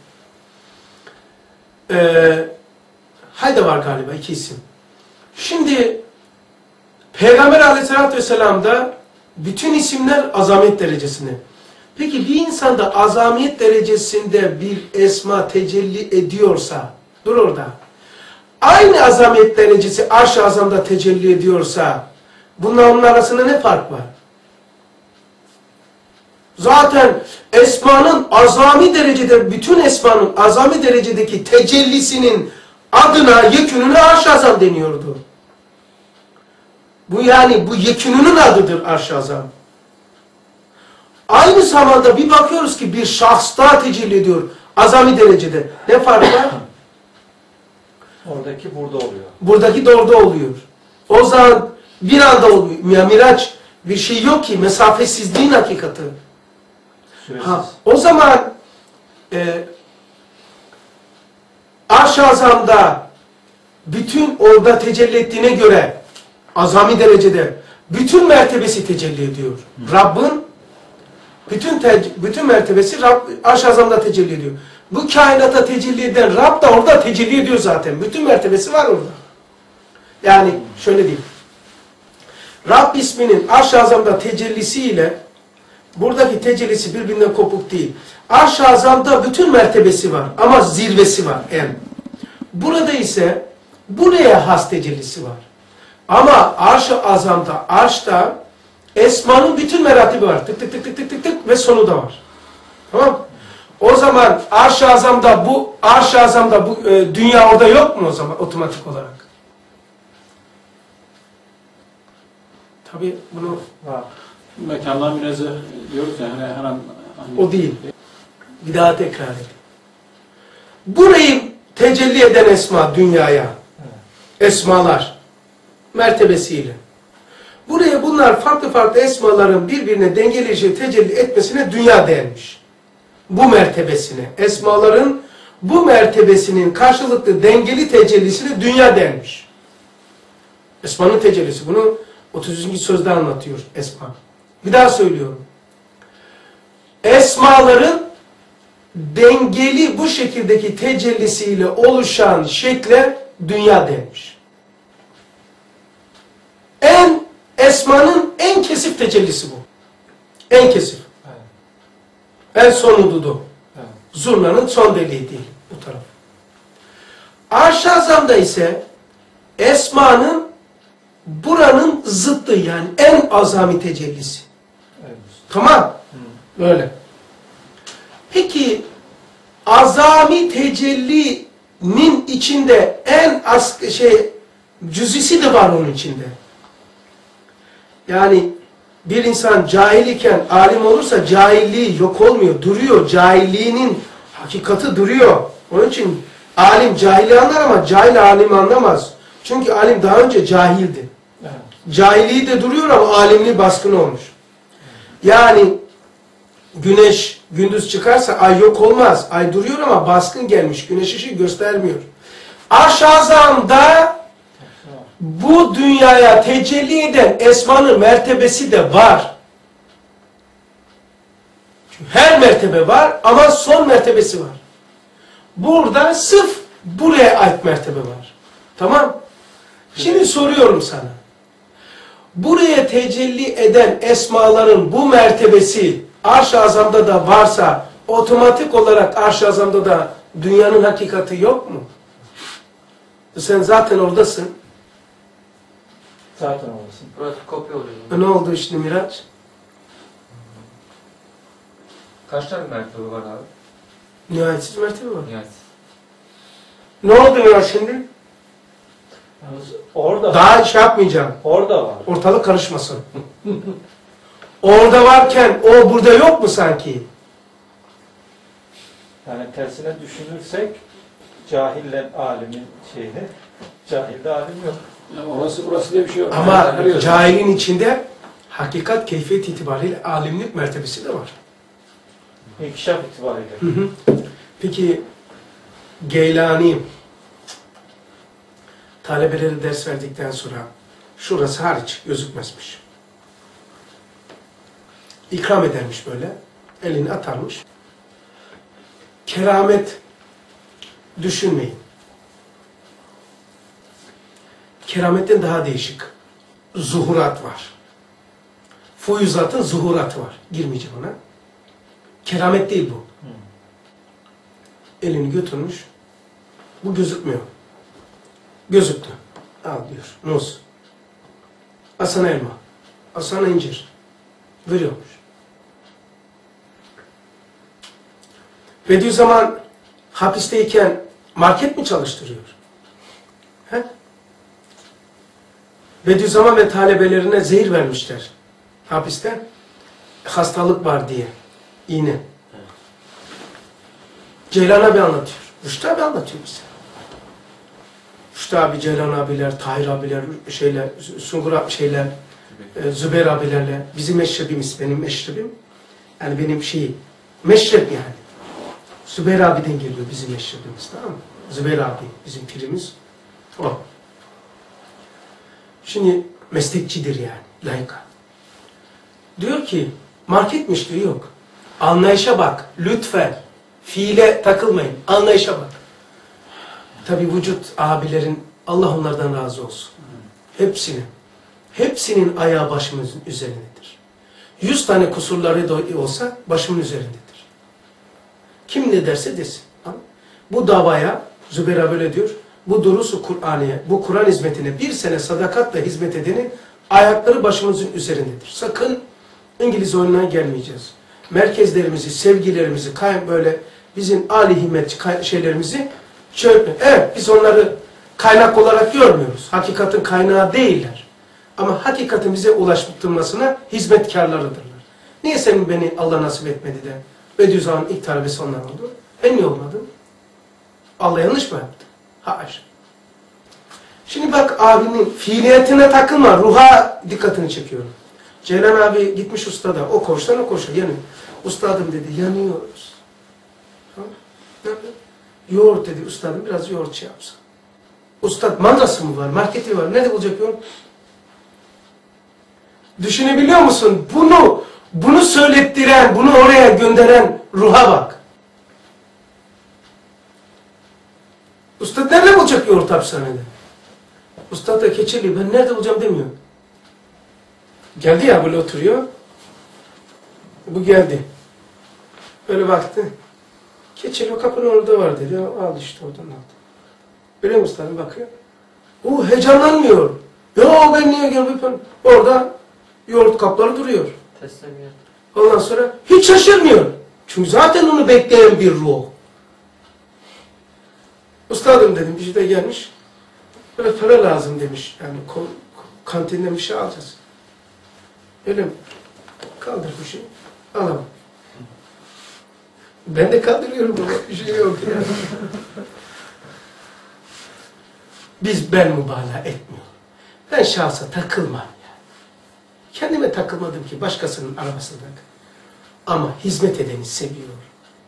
Hay da var galiba, iki isim. Şimdi Peygamber Aleyhisselatü Vesselam'da bütün isimler azamiyet derecesinde. Peki bir insanda azamiyet derecesinde bir esma tecelli ediyorsa, dur orada. Aynı azamiyet derecesi Arş-ı Azam'da tecelli ediyorsa, bunların arasında ne fark var? Zaten esmanın azami derecede, bütün esmanın azami derecedeki tecellisinin adına, yekününe Arş-ı Azam deniyordu. Bu yani bu yekününün adıdır Arş-ı Azam. Aynı zamanda bir bakıyoruz ki bir şahsta tecelli ediyor azami derecede. Ne fark var? Oradaki burada oluyor. Buradaki de orada oluyor. O zaman bir anda olmuyor. Ya Miraç bir şey yok ki, mesafesizliğin hakikati. O zaman Arş-ı Azam'da bütün orada tecelli ettiğine göre azami derecede bütün mertebesi tecelli ediyor. Rabb'in bütün mertebesi Arş-ı Azam'da tecelli ediyor. Bu kainata tecelli eden Rab da orada tecelli ediyor zaten. Bütün mertebesi var orada. Yani şöyle diyeyim. Rab isminin Arş-ı Azam'da tecellisiyle buradaki tecellisi birbirinden kopuk değil. Arş-ı Azam'da bütün mertebesi var ama zirvesi var en. Burada ise buraya has tecellisi var. Ama Arş-ı Azam'da, Arş'ta esmanın bütün meratibi var. Tık tık tık tık tık tık tık ve sonu da var. Tamam mı? O zaman Arş-ı Azam'da bu dünya orada yok mu o zaman otomatik olarak? Tabii bunu Var. Mekanlar münezzeh diyoruz ya, hani her an... O değil. Bir daha tekrar edeyim. Burayı tecelli eden esma dünyaya. Esmalar. Mertebesiyle. Buraya bunlar farklı farklı esmaların birbirine dengeli tecelli etmesine dünya denmiş. Bu mertebesine. Esmaların bu mertebesinin karşılıklı dengeli tecellisine dünya denmiş. Esmanın tecellisi. Bunu 30. sözde anlatıyor esma. Bir daha söylüyorum. Esmaların dengeli bu şekildeki tecellisiyle oluşan şekle dünya denmiş. Esmanın en kesif tecellisi bu. En kesif. Evet. En sonududu. Evet. Zurnanın son deliği değil bu taraf. Arş-ı Azam'da ise esmanın buranın zıttı, yani en azami tecellisi. Evet. Tamam. Böyle. Peki azami tecellinin içinde en az cüzisi de var onun içinde. Yani bir insan cahil iken alim olursa cahilliği yok olmuyor, duruyor. Cahilliğinin hakikati duruyor. Onun için alim cahili anlar ama cahil alimi anlamaz. Çünkü alim daha önce cahildi. Evet. Cahilliği de duruyor ama alimliği baskın olmuş. Yani güneş gündüz çıkarsa ay yok olmaz. Ay duruyor ama baskın gelmiş. Güneş ışığı göstermiyor. Arş-ı Azam'da bu dünyaya tecelli eden esmanın mertebesi de var. Çünkü her mertebe var ama son mertebesi var. Burada sırf buraya ait mertebe var. Tamam? Şimdi soruyorum sana. Buraya tecelli eden esmaların bu mertebesi Arş-ı Azam'da da varsa otomatik olarak Arş-ı Azam'da da dünyanın hakikati yok mu? Sen zaten oradasın. Zaten olasın. Burası kopya oluyor. Ne oldu işte Miraç? Kaç tane mertebe var abi? Nihayetsiz mertebe var. Yani. Ne oldu Miraç şimdi? Yalnız orada Daha şey yapmayacağım. orada var. Ortalık karışmasın. Orada varken o burada yok mu sanki? Yani tersine düşünürsek cahille alimin şeyini, cahilde alim yok. Yani orası diye bir şey yok. Ama Arıyoruz. cahilin içinde hakikat keyfiyet itibariyle alimlik mertebesi de var. İnkişaf itibariyle. Hı hı. Peki Geylani talebeleri ders verdikten sonra şurası hariç gözükmezmiş. İkram edermiş böyle. Elini atarmış. Keramet düşünmeyin. Kerametten daha değişik. Zuhurat var. Fuyuzatın zuhuratı var. Girmeyeceğim ona. Keramet değil bu. Elini götürmüş. Bu gözükmüyor. Gözüktü. Al diyor. Muz. Al sana elma. Al sana incir. Veriyormuş. Bediüzzaman hapisteyken market mi çalıştırıyor? He? Bediüzzaman ve talebelerine zehir vermişler. Hapiste. Hastalık var diye. İğne. Ceylan abi anlatıyor. Rüştü abi anlatıyor bize. Rüştü abi, Ceylan abiler, Tahir abiler, Sungur abi, Zübeyir abilerle bizim meşrebimiz, benim meşrebim. Yani benim meşrep yani. Zübeyir abiden geliyor bizim meşrebimiz, tamam mı? Zübeyir abi bizim pirimiz. O. Şimdi meslekçidir yani, layıka. Diyor ki, marketmiş diyor, yok. Anlayışa bak, lütfen. Fiile takılmayın, anlayışa bak. Tabi vücut abilerin, Allah onlardan razı olsun. Hepsinin ayağı başımızın üzerindedir. 100 tane kusurları da olsa başımın üzerindedir. Kim ne derse desin. Bu davaya, Zübeyir böyle diyor, bu durusu Kur'an'ya, bu Kur'an hizmetine bir sene sadakatle hizmet edenin ayakları başımızın üzerindedir. Sakın İngiliz oyununa gelmeyeceğiz. Merkezlerimizi, sevgilerimizi, böyle bizim âli himmet şeylerimizi çökme. Evet, biz onları kaynak olarak görmüyoruz. Hakikatin kaynağı değiller. Ama hakikatin bize ulaştırmasına hizmetkarlarıdırlar. Niye senin beni Allah nasip etmedi de Bediüzzaman'ın ilk talebesi onlar oldu? Ben niye olmadım? Allah yanlış mı yaptı? Hayır. Şimdi bak abinin fiiliyetine takılma, ruha dikkatini çekiyorum. Ceylan abi gitmiş ustada, o koştan o koşuyor. Yani ustadım dedi, yanıyoruz. Tamam. Ne yapıyor? Yoğurt dedi ustadım, biraz yoğurt şey yapsın. Ustad mandrası mı var, marketi var, nerede bulacak yoğurt? Düşünebiliyor musun? Bunu söylettiren, bunu oraya gönderen ruha bak. Ustad nerede bulacak yoğurt hapishanede? Ustad da keçeli, ben nerede bulacağım demiyor. Geldi ya böyle oturuyor. Bu geldi. Böyle baktı. Keçeli o kapının orada var dedi. Al işte oradan aldı. Biliyor musun ustadım bakıyor. O heyecanlanmıyor. Ya ben niye gelmeyeyim? Orada yoğurt kapları duruyor. Teslimiyet. Ondan sonra hiç şaşırmıyor. Çünkü zaten onu bekleyen bir ruh. Ustadım dedim, bir şey de gelmiş. Böyle para lazım demiş. Yani kantinden bir şey alacağız. Öyle mi? Kaldır bu şeyi. Alalım. Ben de kaldırıyorum ama bir şey yok. Yani. Ben mübalağa etmiyorum. Ben şahsa takılmam yani. Kendime takılmadım ki başkasının arabasına takıl. Ama hizmet edeni seviyorum.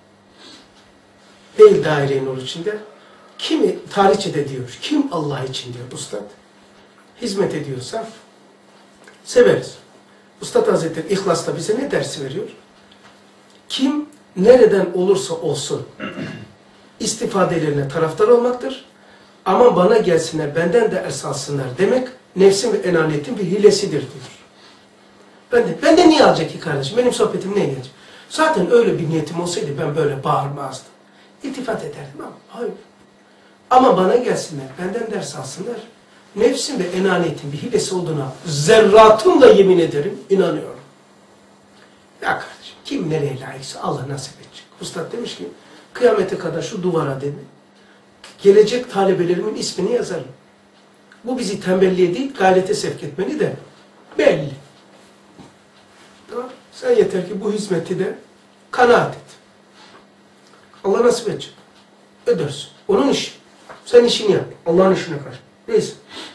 Değil daire-i nur içinde. Kimi tarihçede diyor, kim Allah için diyor Üstad. Hizmet ediyorsa severiz. Üstad Hazretleri İhlas'ta bize ne dersi veriyor? Kim nereden olursa olsun istifadelerine taraftar olmaktır. Ama bana gelsinler, benden de ders alsınlar demek nefsin ve enaniyetin bir hilesidir diyor. Ben de niye alacak ki kardeşim? Benim sohbetim neye gelecek? Zaten öyle bir niyetim olsaydı ben böyle bağırmazdım. İltifat ederdim ama hayır. Ama bana gelsinler, benden ders alsınlar. Nefsin ve enaniyetin bir hilesi olduğuna zerratımla yemin ederim, inanıyorum. Ya kardeşim, kim nereye layıksa Allah nasip edecek. Üstad demiş ki, kıyamete kadar şu duvara dedi, gelecek talebelerimin ismini yazarım. Bu bizi tembelliğe değil, gayrete sevk etmeni de belli. Tamam. Sen yeter ki bu hizmeti de kanaat et. Allah nasip edecek. Ödersin. Onun işi. Sen işini yap. Allah'ın işine karşı. Neyse.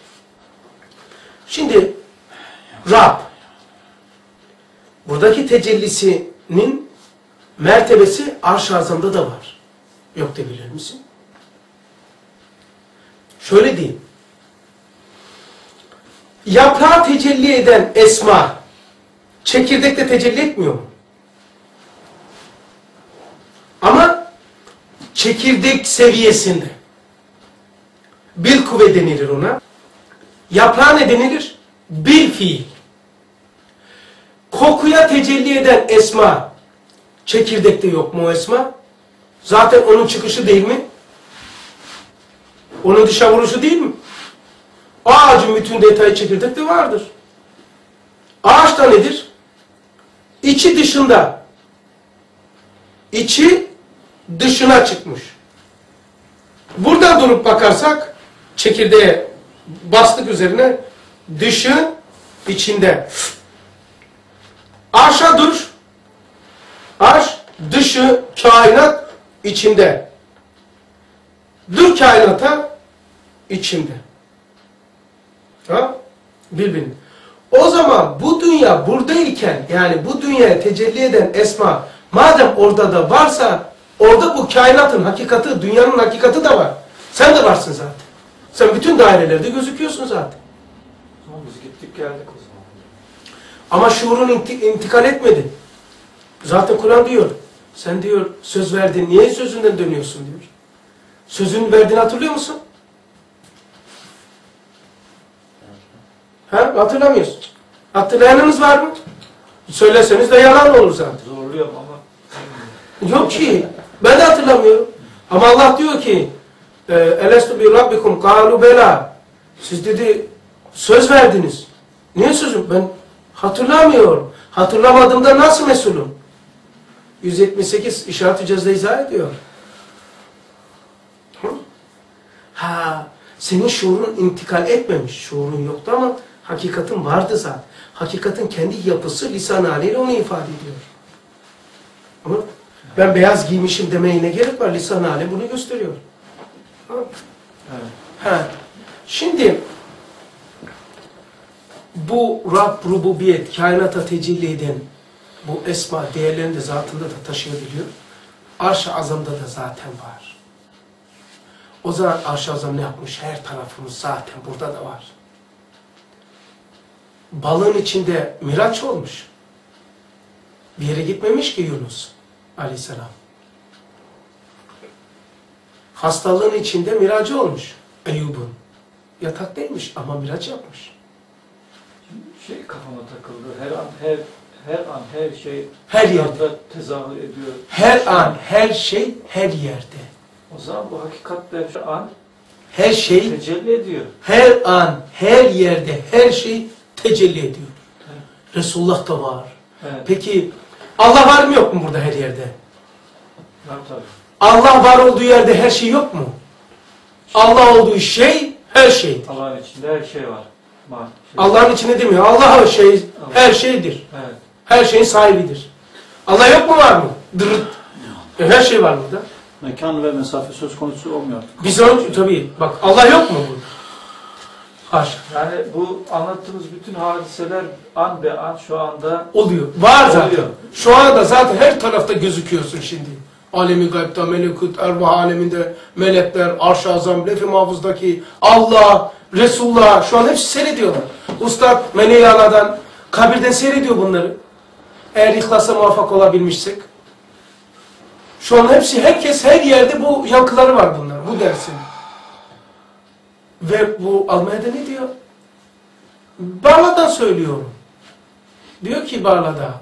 Şimdi Rab buradaki tecellisinin mertebesi Arş-ı Azam'da da var. Yok da bilir misin? Şöyle diyeyim. Yaprağa tecelli eden esma çekirdekte tecelli etmiyor mu? Ama çekirdek seviyesinde. Bil kuvve denilir ona. Yaprağa ne denilir? Bil fiil. Kokuya tecelli eden esma çekirdekte yok mu o esma? Zaten onun çıkışı değil mi? Onun dışa vuruşu değil mi? Ağacın bütün detayı çekirdekte vardır. Ağaç da nedir? İçi dışında. İçi dışına çıkmış. Burada durup bakarsak çekirdeğe bastık üzerine, dışı içinde. Arşa dur. Arş dışı kainat içinde. Dur kainata içinde. Ha? Birbirini. O zaman bu dünya buradayken, yani bu dünyaya tecelli eden esma madem orada da varsa, orada bu kainatın hakikati, dünyanın hakikati de var. Sen de varsın zaten. Sen bütün dairelerde gözüküyorsun zaten. Tamam, biz gittik geldik o zaman. Ama şuurun intikal etmedi. Zaten Kur'an diyor. Sen diyor söz verdin, niye sözünden dönüyorsun diyor. Sözünü verdiğini hatırlıyor musun? Ha? Hatırlamıyorsun. Hatırlayanınız var mı? Söyleseniz de yalan olur zaten. Zorluyorum ama. Yok ki. Ben de hatırlamıyorum. Ama Allah diyor ki Elestu bi rabbikum kalu bela. Siz dedi söz verdiniz. Niye sözüm? Ben hatırlamıyorum. Hatırlamadığımda nasıl mesulüm? 178 İşaret-i Cezde izah ediyor. Ha, senin şuurun intikal etmemiş. Şuurun yoktu ama hakikatin vardı zaten. Hakikatin kendi yapısı lisan haliyle onu ifade ediyor. Ama ben beyaz giymişim demeye ne gerek var? Lisan hali bunu gösteriyor. Evet. Ha. Şimdi bu Rab, rububiyet, kainata tecelli eden bu esma değerlerini de zatında da taşıyabiliyor. Arş-ı Azam'da da zaten var. O zaman Arş-ı Azam ne yapmış? Her tarafımız zaten burada da var. Balığın içinde miraç olmuş. Bir yere gitmemiş ki Yunus aleyhisselam. Hastalığın içinde miracı olmuş Eyyub'un. Yataktaymış ama miraç yapmış. Şey kafama takıldı. Her şey Her yerde tezahür ediyor. her an, her şey, her yerde. O zaman bu hakikatle şu an Her şey, tecelli ediyor. her an, her yerde, her şey tecelli ediyor. Evet. Resulullah da var. Evet. Peki Allah var mı yok mu burada her yerde? Var tabii. Allah var olduğu yerde her şey yok mu? Allah olduğu şey her şeydir. Allah'ın içinde her şey var. Allah'ın içinde demiyor. Allah şey, her şeydir. Evet. Her şeyin sahibidir. Allah yok mu, var mı? Dırıt. Her şey var burada. Mekan ve mesafe söz konusu olmuyor artık. Biz önce tabii bak Allah yok mu burada? Haşa. Yani bu anlattığımız bütün hadiseler an be an şu anda Oluyor. Var zaten. Oluyor. Şu anda zaten her tarafta gözüküyorsun şimdi. Alemi gaybta, melekut, ervah aleminde, melekler, arş-ı azam, lef-i mahfuzdaki Allah, Resulullah, şu an hepsi seyrediyorlar. Ustad Meleği Ala'dan, kabirden seyrediyor bunları. Eğer ihlasa muvaffak olabilmişsek. Şu an hepsi, herkes her yerde bu yankıları var bunlar, bu dersin. Ve bu Almanya'da ne diyor? Barla'dan söylüyorum. Diyor ki Barla'da,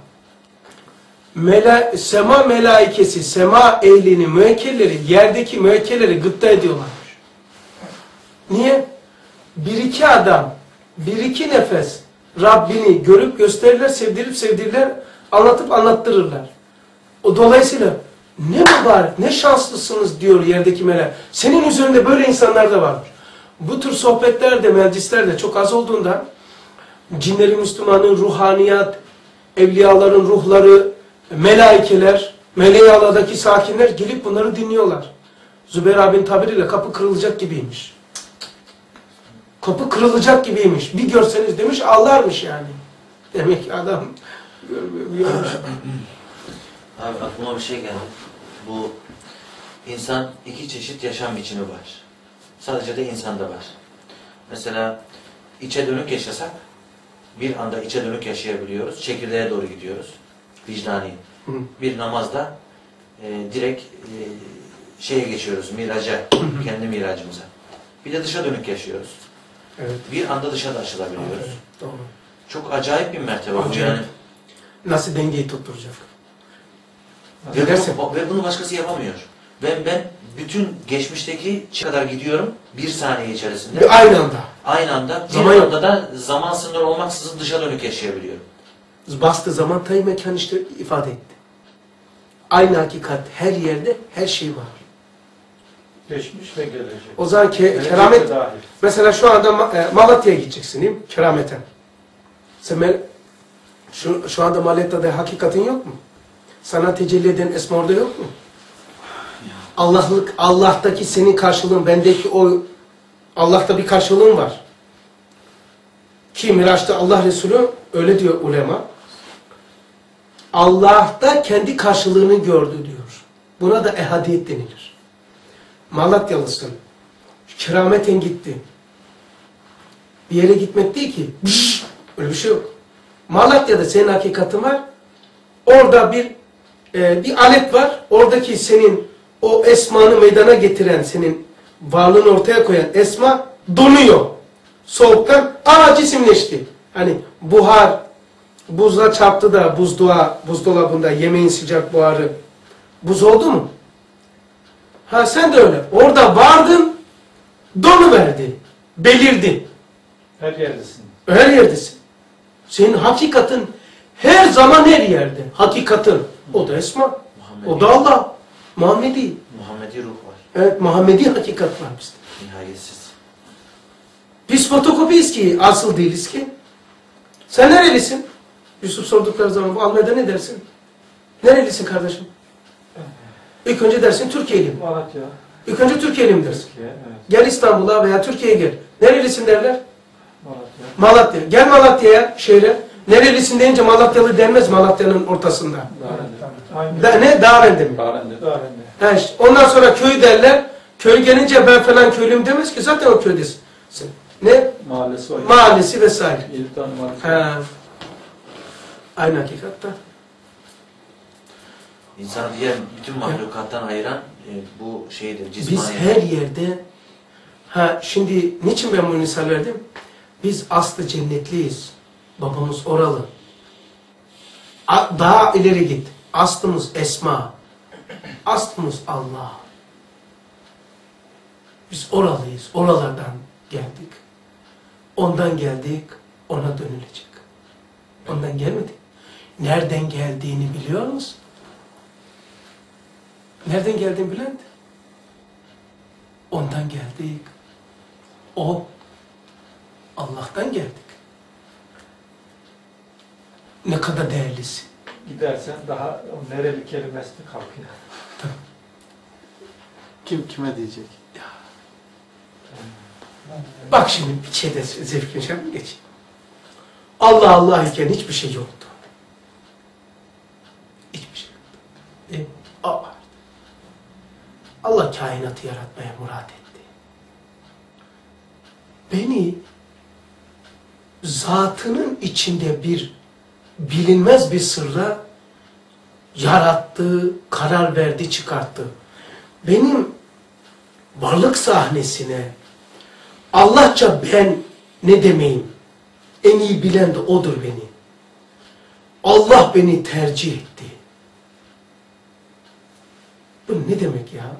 sema melaikesi, sema ehlini, müekkelleri, yerdeki müekkelleri gıpta ediyorlarmış. Niye? Bir iki adam, bir iki nefes Rabbini görüp gösterirler, sevdirip sevdirirler, anlatıp anlattırırlar. O dolayısıyla ne mübarek, ne şanslısınız diyor yerdeki melek. Senin üzerinde böyle insanlar da varmış. Bu tür sohbetlerde, meclislerde çok az olduğundan cinlerin, Müslümanın, ruhaniyat, evliyaların ruhları, melaikeler, Meleği Ala'daki sakinler gelip bunları dinliyorlar. Zübeyir abinin tabiriyle kapı kırılacak gibiymiş. Kapı kırılacak gibiymiş. Bir görseniz demiş ağlarmış yani. Demek ki adam görmüyormuş. Abi aklıma bir şey geldi. Bu insan iki çeşit yaşam biçimi var. Sadece de insanda var. Mesela içe dönük yaşasak bir anda içe dönük yaşayabiliyoruz. Çekirdeğe doğru gidiyoruz. Vicdani. Bir namazda direkt şeye geçiyoruz, miraca, kendi miracımıza. Bir de dışa dönük yaşıyoruz. Evet. Bir anda dışa da açılabiliyoruz. Evet, doğru. Çok acayip bir mertebe bu Acayip. yani. Nasıl dengeyi tutturacak? Ve bunu başkası yapamıyor. Ben bütün geçmişteki kadar gidiyorum bir saniye içerisinde. Aynı anda. Aynı anda bir Zaman yok. anda da zaman sınırı olmaksızın dışa dönük yaşayabiliyorum. Bastığı zaman tay mekan işte ifade etti. Aynı hakikat her yerde her şey var. geçmiş ve gelecek. O zaman Gelecek keramet, de dahil. mesela şu anda Malatya'ya gideceksin değil mi? Kerameten. Sen şu anda Malatya'da hakikatin yok mu? Sana tecelli eden esma orada yok mu? Allah'taki senin karşılığın, bendeki o Allah'ta bir karşılığın var. Ki Miraç'ta Allah Resulü öyle diyor ulema. Allah'ta kendi karşılığını gördü diyor. Buna da ehadiyet denilir. Malatyalısın. Kerameten gitti. Bir yere gitmek değil ki. Öyle bir şey yok. Malatya'da senin hakikatin var. Orada bir alet var. Oradaki senin o esmanı meydana getiren, senin varlığını ortaya koyan esma donuyor. Soğuktan cisimleşti. Hani buhar buzla çarptı da buzdolabında yemeğin sıcak buharı buz oldu mu? Ha sen de öyle. Orada vardın, donuverdi, belirdi. Her yerdesin. Her yerdesin. Senin hakikatin her zaman her yerde. Hakikatin. O da esma. O da Allah. Muhammedi. Muhammedi ruh var. Evet, Muhammedi hakikat var bizde. Nihayetsiz. Biz fotokopiyiz ki, asıl değiliz ki. Sen nerelisin? Yusuf sordukları zaman bu Almanya'da ne dersin? Nerelisin kardeşim? İlk önce dersin Türkiye'liyim. Malatya. İlk önce Türkiye'liyim dersin. Türkiye. Evet. Gel İstanbul'a veya Türkiye'ye gel. Nerelisin derler? Malatya. Malatya. Gel Malatya'ya şehre. Nerelisin deyince Malatyalı denmez Malatya'nın ortasında. Aynı. Ne? Dağrende mi? Bağrende. Dağrende. Işte. Ondan sonra köy derler. Köy gelince ben falan köylüyüm demez ki zaten o köydesin. Ne? Mahallesi var. Mahallesi vesaire. 7 tane mahallesi. Ha. Aynı hakikatta. İnsanı diğer bütün mahlukattan ayıran bu şeydir, Biz cismani. her yerde şimdi niçin ben bu misal verdim? Biz aslı cennetliyiz. Babamız oralı. Daha ileri git. Aslımız Esma. Aslımız Allah. Biz oralıyız. Oralardan geldik. Ondan geldik. Ona dönülecek. Ondan gelmedik. Nereden geldiğini biliyor musun? Nereden geldiğini Bülent? Ondan geldik. O. Allah'tan geldik. Ne kadar değerlisin. Gidersen daha o nereli kelimesi de kalkıyor. Kim kime diyecek? Bak şimdi bir şeyde zevkini şey geç. Allah Allah iken hiçbir şey yoktu. Hiçbir şey yoktu. Allah kainatı yaratmaya murat etti. Beni zatının içinde bir bilinmez bir sırra yarattı, karar verdi, çıkarttı. Benim varlık sahnesine Allahça ben ne demeyim? En iyi bilen de odur beni. Allah beni tercih etti. Bu ne demek ya?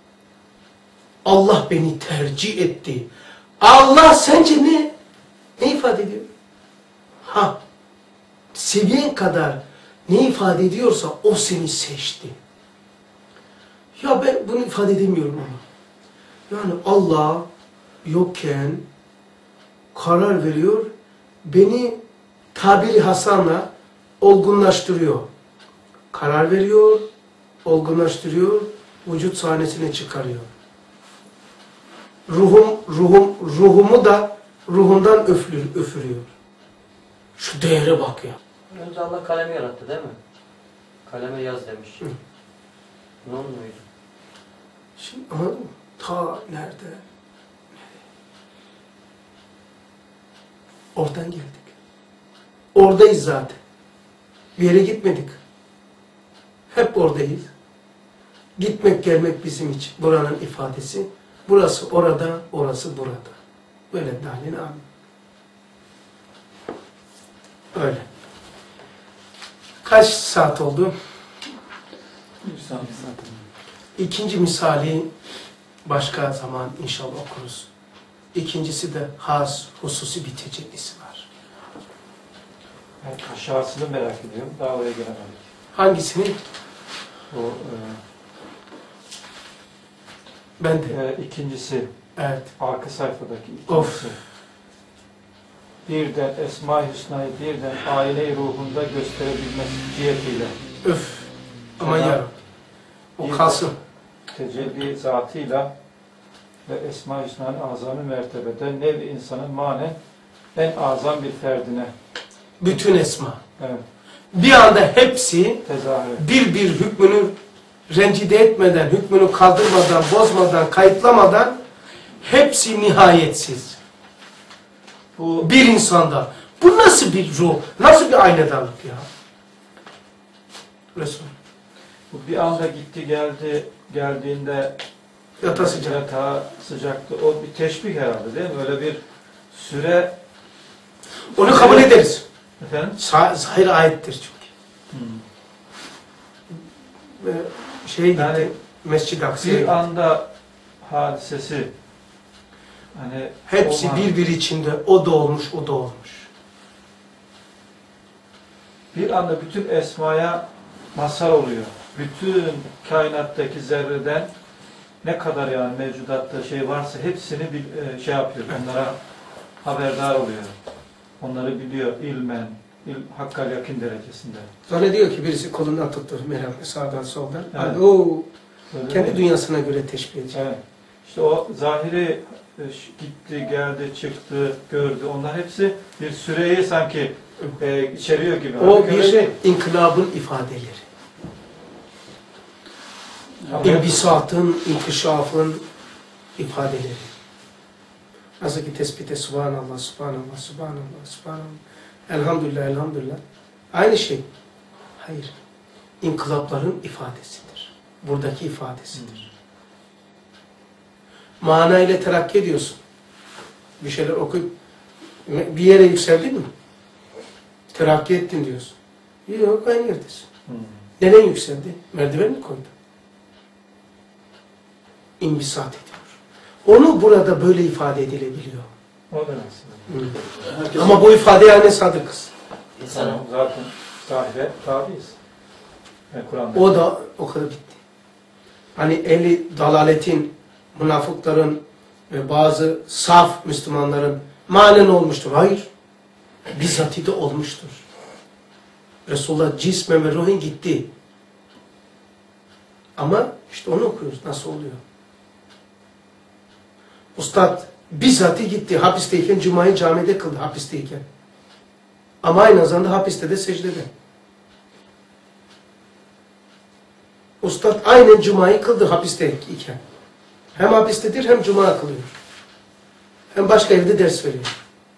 Allah beni tercih etti. Allah sence ne? Ne ifade ediyor? Ha, seviyen kadar ne ifade ediyorsa o seni seçti. Ya ben bunu ifade edemiyorum ama. Yani Allah yokken karar veriyor, beni tabiri Hasan'la olgunlaştırıyor. Karar veriyor, olgunlaştırıyor, vücut sahnesine çıkarıyor. Ruhumu da ruhundan öfürüyor. Şu değere bak ya. Önce Allah kalemi yarattı değil mi? Kaleme yaz demiş. Hı. Nun muydu? Şimdi anladın mı? Ta nerede? Oradan geldik. Oradayız zaten. Bir yere gitmedik. Hep oradayız. Gitmek gelmek bizim için. Buranın ifadesi. Burası orada, orası burada. Böyle dalin amin. Öyle. Kaç saat oldu? İkinci misali başka zaman inşallah okuruz. İkincisi de has, hususi bir tecellisi var. Ben aşağısını merak ediyorum. Daha oraya gelemedik. Hangisini? O Ben de. ikincisi, Evet. arka sayfadaki ikincisi. Of. Birden Esma-i Hüsna'yı birden aile ruhunda gösterebilmek cihetiyle. Öf. Aman Sana yarabbim. O bir kalsın. tecelli zatıyla ve Esma-i Hüsna'nın azami mertebede nev-i insanın manen en azam bir ferdine. Bütün esma. Evet, Bir anda hepsi tezahür. bir hükmünü rencide etmeden, hükmünü kaldırmadan, bozmadan, kayıtlamadan hepsi nihayetsiz. Bu Bir insanda. Bu nasıl bir ruh? Nasıl bir aynadarlık ya? Resul. Bu bir anda gitti geldiğinde Yatasıca. yatağa sıcaktı. O bir teşbih herhalde değil mi? Öyle bir süre Onu kabul ederiz. efendim. Zahir ayettir çünkü. Şeye gitti. Yani Mescid-i Aksa'ya Bir gitti. anda hadisesi hani Hepsi olmaz. birbiri içinde. O da olmuş, o da olmuş. Bir anda bütün esmaya mazhar oluyor. Bütün kainattaki zerreden ne kadar yani mevcudatta şey varsa hepsini şey yapıyor. Onlara haberdar oluyor. Onları biliyor ilmen, hakkal yakin derecesinde. Zannediyor ki birisi kolundan tuttu merhamle sağdan soldan. Evet. Hadi o Öyle kendi değil mi? dünyasına göre teşbih edecek. Evet. İşte o zahiri gitti, geldi, çıktı, gördü. Onlar hepsi bir süreyi sanki içeriyor gibi. O Halbuki öyle bir değil. inkılabın ifadeleri. Ama İnbisatın, inkişafın ifadeleri. Nasıl ki tespitte subhanallah, subhanallah, subhanallah, subhanallah, elhamdülillah, elhamdülillah. Aynı şey. Hayır. İnkılapların ifadesidir. Buradaki ifadesidir. Mana ile terakki ediyorsun. Bir şeyler okuyup bir yere yükseldin mi? Terakki ettin diyorsun. Yok, aynı yerdesin. Neden yükseldi? Merdiven mi koydu? İnbisat ediyor. Onu burada böyle ifade edilebiliyor. O da nasıl? Herkes Ama bu ifade yani sadıkız. İnsanın Zaten sahibe tabiiz. Yani Kur'an'da. O da o kadar bitti. Hani ehli dalaletin münafıkların ve bazı saf Müslümanların manen olmuştur. Hayır. Bizzati de olmuştur. Resulullah cismen ve ruhen gitti. Ama işte onu okuyoruz. Nasıl oluyor? Ustad bizzati gitti. Hapisteyken Cuma'yı camide kıldı. Hapisteyken. Ama aynı zamanda hapiste de secdede. Ustad aynen Cuma'yı kıldı hapisteyken. Hem hapistedir hem Cuma kılıyor. Hem başka evde ders veriyor.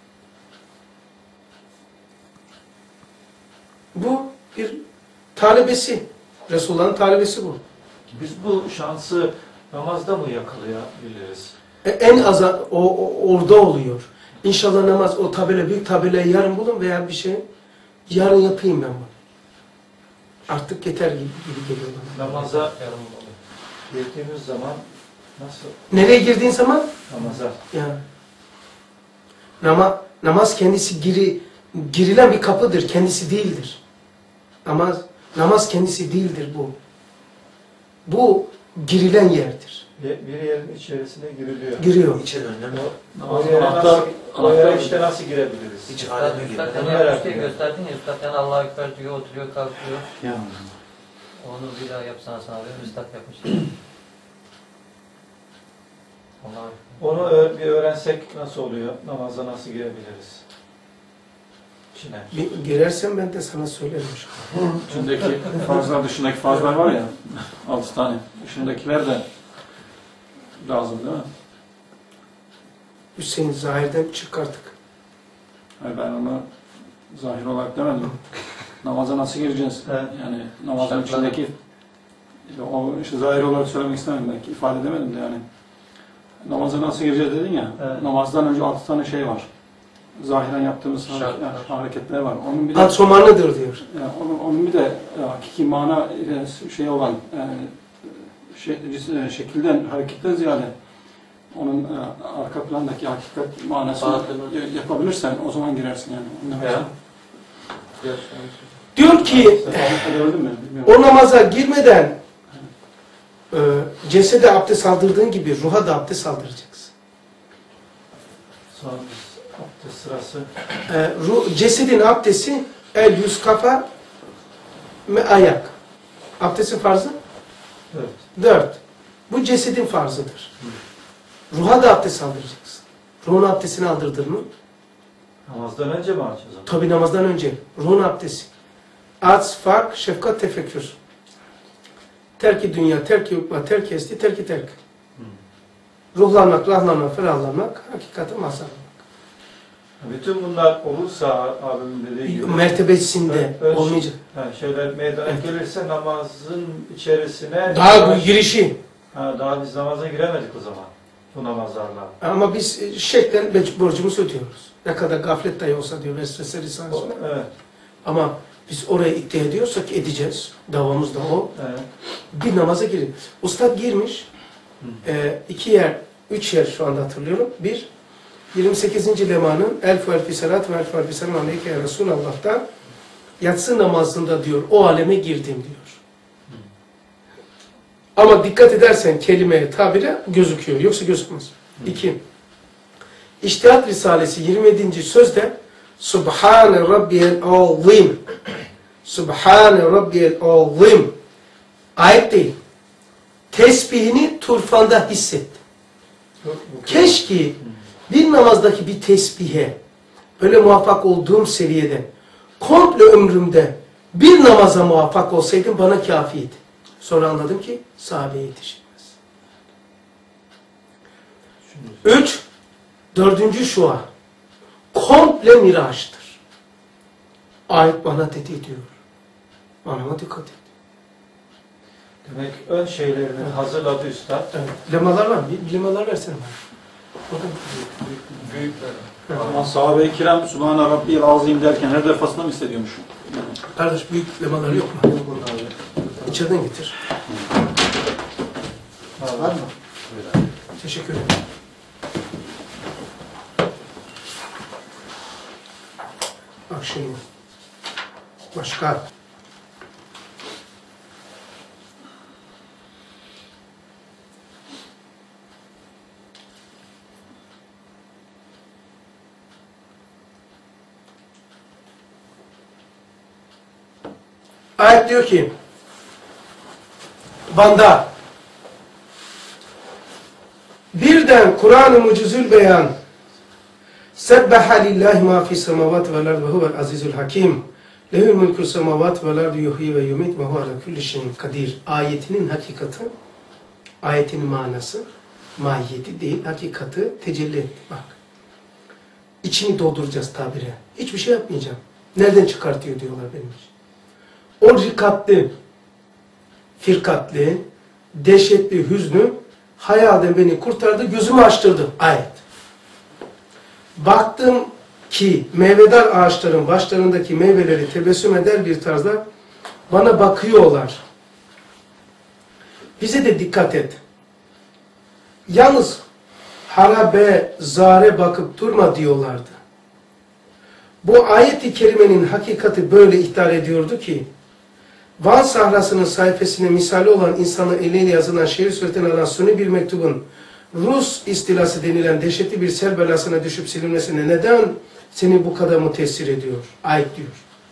Bu bir talebesi. Resulullah'ın talebesi bu. Biz bu şansı namazda mı yakalayabiliriz? En az orada oluyor. İnşallah namaz o tabela, büyük tabelayı yarın bulun veya bir şey yarın yapayım ben bunu. Artık yeter gibi geliyor bana. Namaza girdiğimiz zaman nasıl? Nereye girdiğin zaman? Namaza. Yani. Namaz kendisi girilen bir kapıdır. Kendisi değildir. Namaz kendisi değildir bu. Bu girilen yerdir. Bir yerin içerisine giriliyor. Giriyor. İçe dönülen O yere işte nasıl girebiliriz? İç aleme girmek. Üstad Onu hani merak bir şey ediyorum. gösterdin ya, Üstad yani Allah'a ekber diyor, oturuyor, kalkıyor. Yani. Onu bir daha yapsana sana diyorum, Üstad yapmış. Allah'a ekber. Onu bir öğrensek nasıl oluyor? Namaza nasıl girebiliriz? İçine. Girersen ben de sana söylerim. İçindeki farzlar, dışındaki farzlar var ya, 6 tane. Dışındakiler de lazım değil mi? Hüseyin zahirden çık artık. Hayır, ben onu zahir olarak demedim. Namaza nasıl gireceğiz? Evet. Yani namazın içindeki o işte zahir olarak söylemek istemedim, belki ifade edemedim de yani. Namaza nasıl gireceğiz dedin ya, Evet. namazdan önce 6 tane şey var. Zahiren yaptığımız hareketler var. Onun bir de Antrenmanıdır diyor. yani onun bir de hakiki mana şey olan şekilden, hareketten ziyade onun arka plandaki hakikat manasını yapabilirsen o zaman girersin yani. Ya. Diyor ki Edebildim mi? Bilmiyorum. o namaza girmeden cesede abdest aldırdığın gibi ruha da abdest aldıracaksın. Sonra abdest sırası. Cesedin abdesti el, yüz, kafa ve ayak. Abdestin farzı? Evet. 4. Bu cesedin farzıdır. Ruha da abdest aldıracaksın. Ruhun abdestini aldırdın mı? Namazdan önce mi açacağız? Tabi namazdan önce. Ruhun abdesti. Ats, fak, şefkat, tefekkür. Terki dünya, terki yukma, terki esti, terki terk. Ruhlanmak, rahlanmak, ferahlanmak, hakikati mazhar. Bütün bunlar olursa abimin dediği gibi Mertebesinde olmayacak. şeyler meydana gelirse namazın içerisine Daha bu girişi. daha biz namaza giremedik o zaman bu namazlarla. Ama biz şeklen borcumuzu ödüyoruz. Ne kadar gaflet dahi olsa diyor Vesvese Risalesi'nde. Evet. Ama biz oraya iddia ediyorsak edeceğiz. Davamız da o. Evet. Bir namaza girin. Ustad girmiş. 2 yer, 3 yer şu anda hatırlıyorum. 1, 28. lemanın elf ve elfi salat ve elf ve elfi salam aleyke ya Resulallah'tan yatsı namazında diyor o aleme girdim diyor. Ama dikkat edersen kelimeye, tabire gözüküyor. Yoksa gözükmez. 2. İçtihat Risalesi 27. sözde Subhane Rabbiyel Azim. Subhane Rabbiyel Azim. Ayet değil. Tesbihini turfanda hisset. Keşke bir namazdaki bir tesbihe öyle muvaffak olduğum seviyede komple ömrümde bir namaza muvaffak olsaydım bana kafiydi. Sonra anladım ki sahabeye yetişilmez. 3. 4. şua. Komple miraçtır. Ayet bana dedi diyor. Anama dikkat et. Demek ön şeylerini hazırladı üstad. Evet. Lemalar var mı? Bir lemalar versene bana. Bakın. Büyükler. Ama sahabe-i kiram Subhane Rabbiyel Azim derken her defasında mı hissediyormuş? Yani. Kardeş büyük lemalar yok mu? İçeriden getir. Var mı? Teşekkür ederim. Bak şimdi. Başka. Ayet diyor ki, banda, birden Kur'an-ı Mucizül Beyan, Sebbeha lillahi ma fis semavati vel ardı ve huvel azizül hakim, lehül mülkü semavati vel ardı yuhyi ve yumit ve huve ala kulli şeyin kadir. Ayetinin hakikati, ayetin manası, mahiyeti değil, hakikati tecelli etti. Bak, içini dolduracağız tabire. Hiçbir şey yapmayacağım. Nereden çıkartıyor diyorlar benim için. O rikatli, firkatli, dehşetli hüznü hayalden beni kurtardı, gözümü açtırdı. Ayet. Baktım ki meyvedar ağaçların başlarındaki meyveleri tebessüm eder bir tarzda bana bakıyorlar. Bize de dikkat et. Yalnız harabe, zare bakıp durma diyorlardı. Bu ayet-i kerimenin hakikati böyle ihtar ediyordu ki, Van Sahrası'nın sayfasına misali olan insanı eliyle yazılan şehir suretine alan suni bir mektubun Rus istilası denilen dehşetli bir sel belasına düşüp silinmesine neden seni bu kadar müteessir ediyor? Ayet diyor.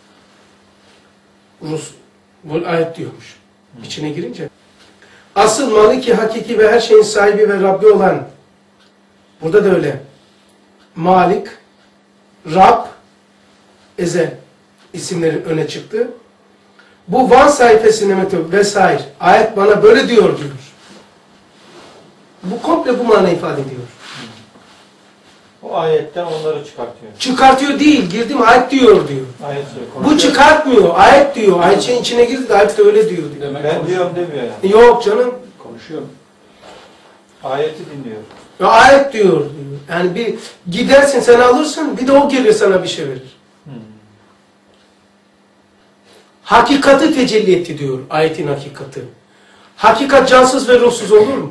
Rus bu ayet diyormuş. İçine girince. Asıl maliki, hakiki ve her şeyin sahibi ve Rabbi olan, burada da öyle, Malik, Rab, Ezel isimleri öne çıktı. Bu Van sayfasına mektup vesaire ayet bana böyle diyor. Bu komple bu mana ifade ediyor. O ayetten onları çıkartıyor. Çıkartıyor değil, girdim ayet diyor. Ayet Bu çıkartmıyor, ayet diyor. Ayetin içine girdi de ayet de öyle diyor. Demek ben diyorum demiyor yani. Yok canım. Konuşuyor. Ayeti dinliyor. Ya ayet diyor. Yani bir gidersin sen alırsın, bir de o gelir sana bir şey verir. Hakikati tecelli etti diyor ayetin hakikati. Hakikat cansız ve ruhsuz olur mu?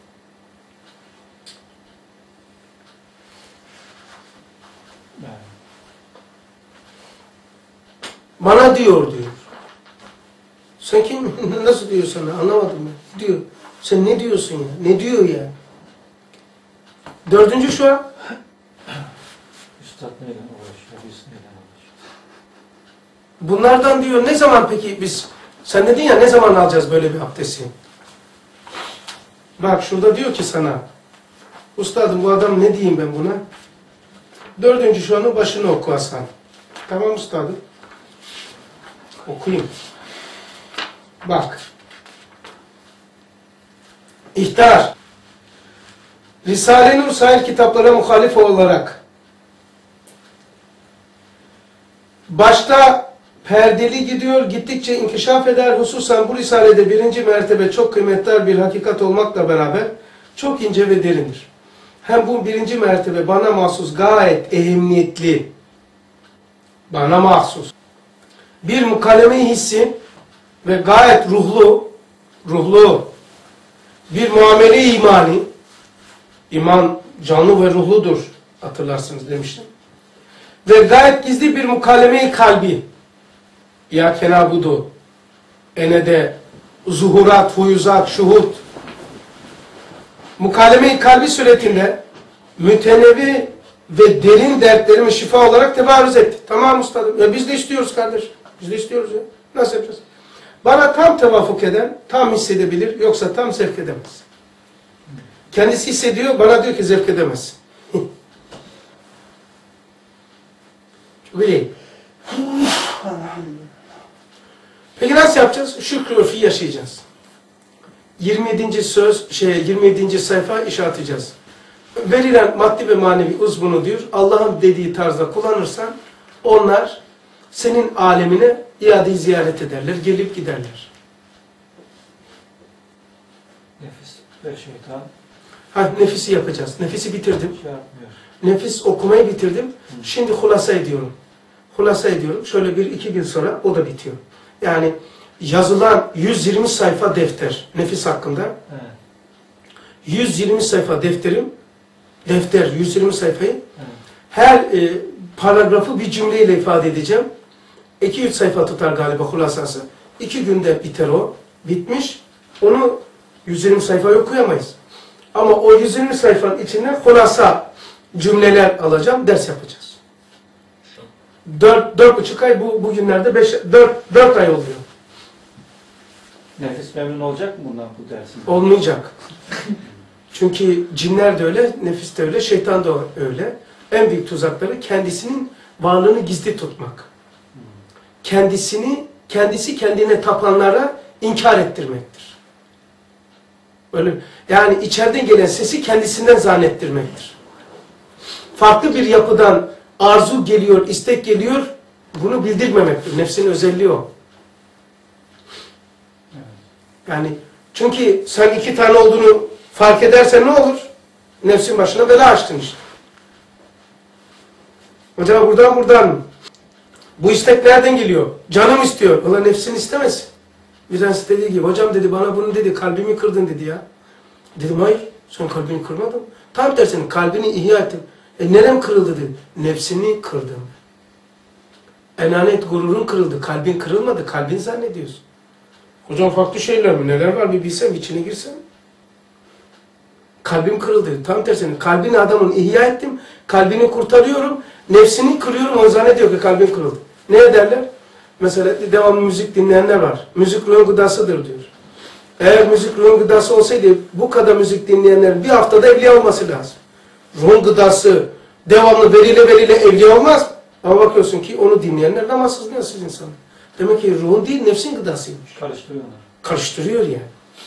Bana diyor. Sen kim? Nasıl diyor sana? Anlamadım ben. Diyor. Sen ne diyorsun ya? Ne diyor ya? Dördüncü şu an. Üstad neyle uğraşıyor? Biz neyle uğraşıyor? Bunlardan diyor ne zaman peki biz, sen dedin ya ne zaman alacağız böyle bir abdesti? Bak şurada diyor ki sana, Üstadım bu adam ne diyeyim ben buna? Dördüncü şu anın başını oku Hasan. Tamam üstadım. Okuyayım. Bak. İhtar. Risale-i Nur sair kitaplara muhalif olarak başta perdeli gidiyor, gittikçe inkişaf eder. Hususen bu risalede birinci mertebe çok kıymetli bir hakikat olmakla beraber çok ince ve derindir. Hem bu birinci mertebe bana mahsus gayet ehemmiyetli, bana mahsus bir mukalleme-i hissi ve gayet ruhlu bir muamele-i imani, iman canlı ve ruhludur hatırlarsınız demiştim. Ve gayet gizli bir mukalleme-i kalbi, ya kenabudu, enede, zuhurat, fuyuzat, şuhud, mukalleme-i kalbi suretinde mütenevi ve derin dertlerimi şifa olarak tebarüz etti. Tamam ustadım. Ya biz de istiyoruz kardeş. Biz de istiyoruz ya. Nasıl yapacağız? Bana tam tevafuk eden, tam hissedebilir, yoksa tam zevk edemez. Kendisi hissediyor, bana diyor ki zevk edemez. Çok iyi. Peki nasıl yapacağız? Şükrü örfü yaşayacağız. 27. sayfa iş atacağız. Verilen maddi ve manevi uzvunu diyor, Allah'ın dediği tarzda kullanırsan onlar senin alemine iade-i ziyaret ederler, gelip giderler. Nefis ve şeytan Nefisi yapacağız. Nefisi bitirdim. şey yapmıyor. Nefis okumayı bitirdim. Şimdi hulasa ediyorum. Hulasa ediyorum. Şöyle 1-2 gün sonra o da bitiyor. Yani yazılan 120 sayfa defter nefis hakkında. Evet. 120 sayfa defterim. Defter 120 sayfayı. Evet. Her paragrafı bir cümleyle ifade edeceğim. 2-3 sayfa tutar galiba hulasası. 2 günde biter o. Bitmiş. Onu 120 sayfayı okuyamayız. Ama o 120 sayfanın içinden hulasa cümleler alacağım. Ders yapacağız. 4,5 ay bugünlerde 4 ay oluyor. Nefis memnun olacak mı bundan bu dersin? Olmayacak. Çünkü cinler de öyle, nefis de öyle, şeytan da öyle. En büyük tuzakları kendisinin varlığını gizli tutmak. Kendisi kendine tapılanlara inkar ettirmektir. Öyle, yani içeriden gelen sesi kendisinden zannettirmektir. Farklı bir yapıdan arzu geliyor, istek geliyor, bunu bildirmemektir. Nefsin özelliği o. Yani çünkü sen iki tane olduğunu fark edersen ne olur? Nefsin başına bela açtın işte. Acaba buradan bu istek nereden geliyor? Canım istiyor. Valla nefsin istemez. Bir tanesi dediği gibi, hocam dedi bana bunu dedi, kalbimi kırdın dedi ya. Dedim hayır, sen kalbini kırmadın. Tam tersine kalbini ihya ettin. Nerem kırıldı dedi. Nefsini kırdım. Enanet, gururun kırıldı. Kalbin kırılmadı. Kalbin zannediyorsun. Hocam farklı şeyler mi? Neler var bir bilsem, içine girsem. Kalbim kırıldı. Tam tersine kalbini adamın ihya ettim. Kalbini kurtarıyorum. Nefsini kırıyorum. O zannediyor ki kalbim kırıldı. Ne ederler? Mesela devamlı müzik dinleyenler var. Müzik ruhun gıdasıdır diyor. Eğer müzik ruhun gıdası olsaydı bu kadar müzik dinleyenlerin bir haftada evliya olması lazım. Ruhun gıdası devamlı veriyle evliya olmaz. Ama bakıyorsun ki onu dinleyenler namazsız insanlar. Demek ki ruhun değil nefsin gıdasıymış. Karıştırıyorlar. Karıştırıyor yani.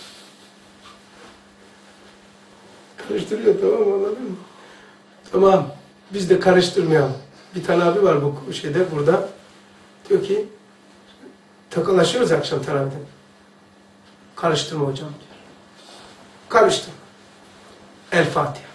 Karıştırıyor, tamam mı, anladın mı? Tamam. Biz de karıştırmayalım. Bir tane abi var bu şeyde burada. Diyor ki takılaşıyoruz akşam teravihde. Karıştırma hocam diyor. Karıştırma. El Fatiha.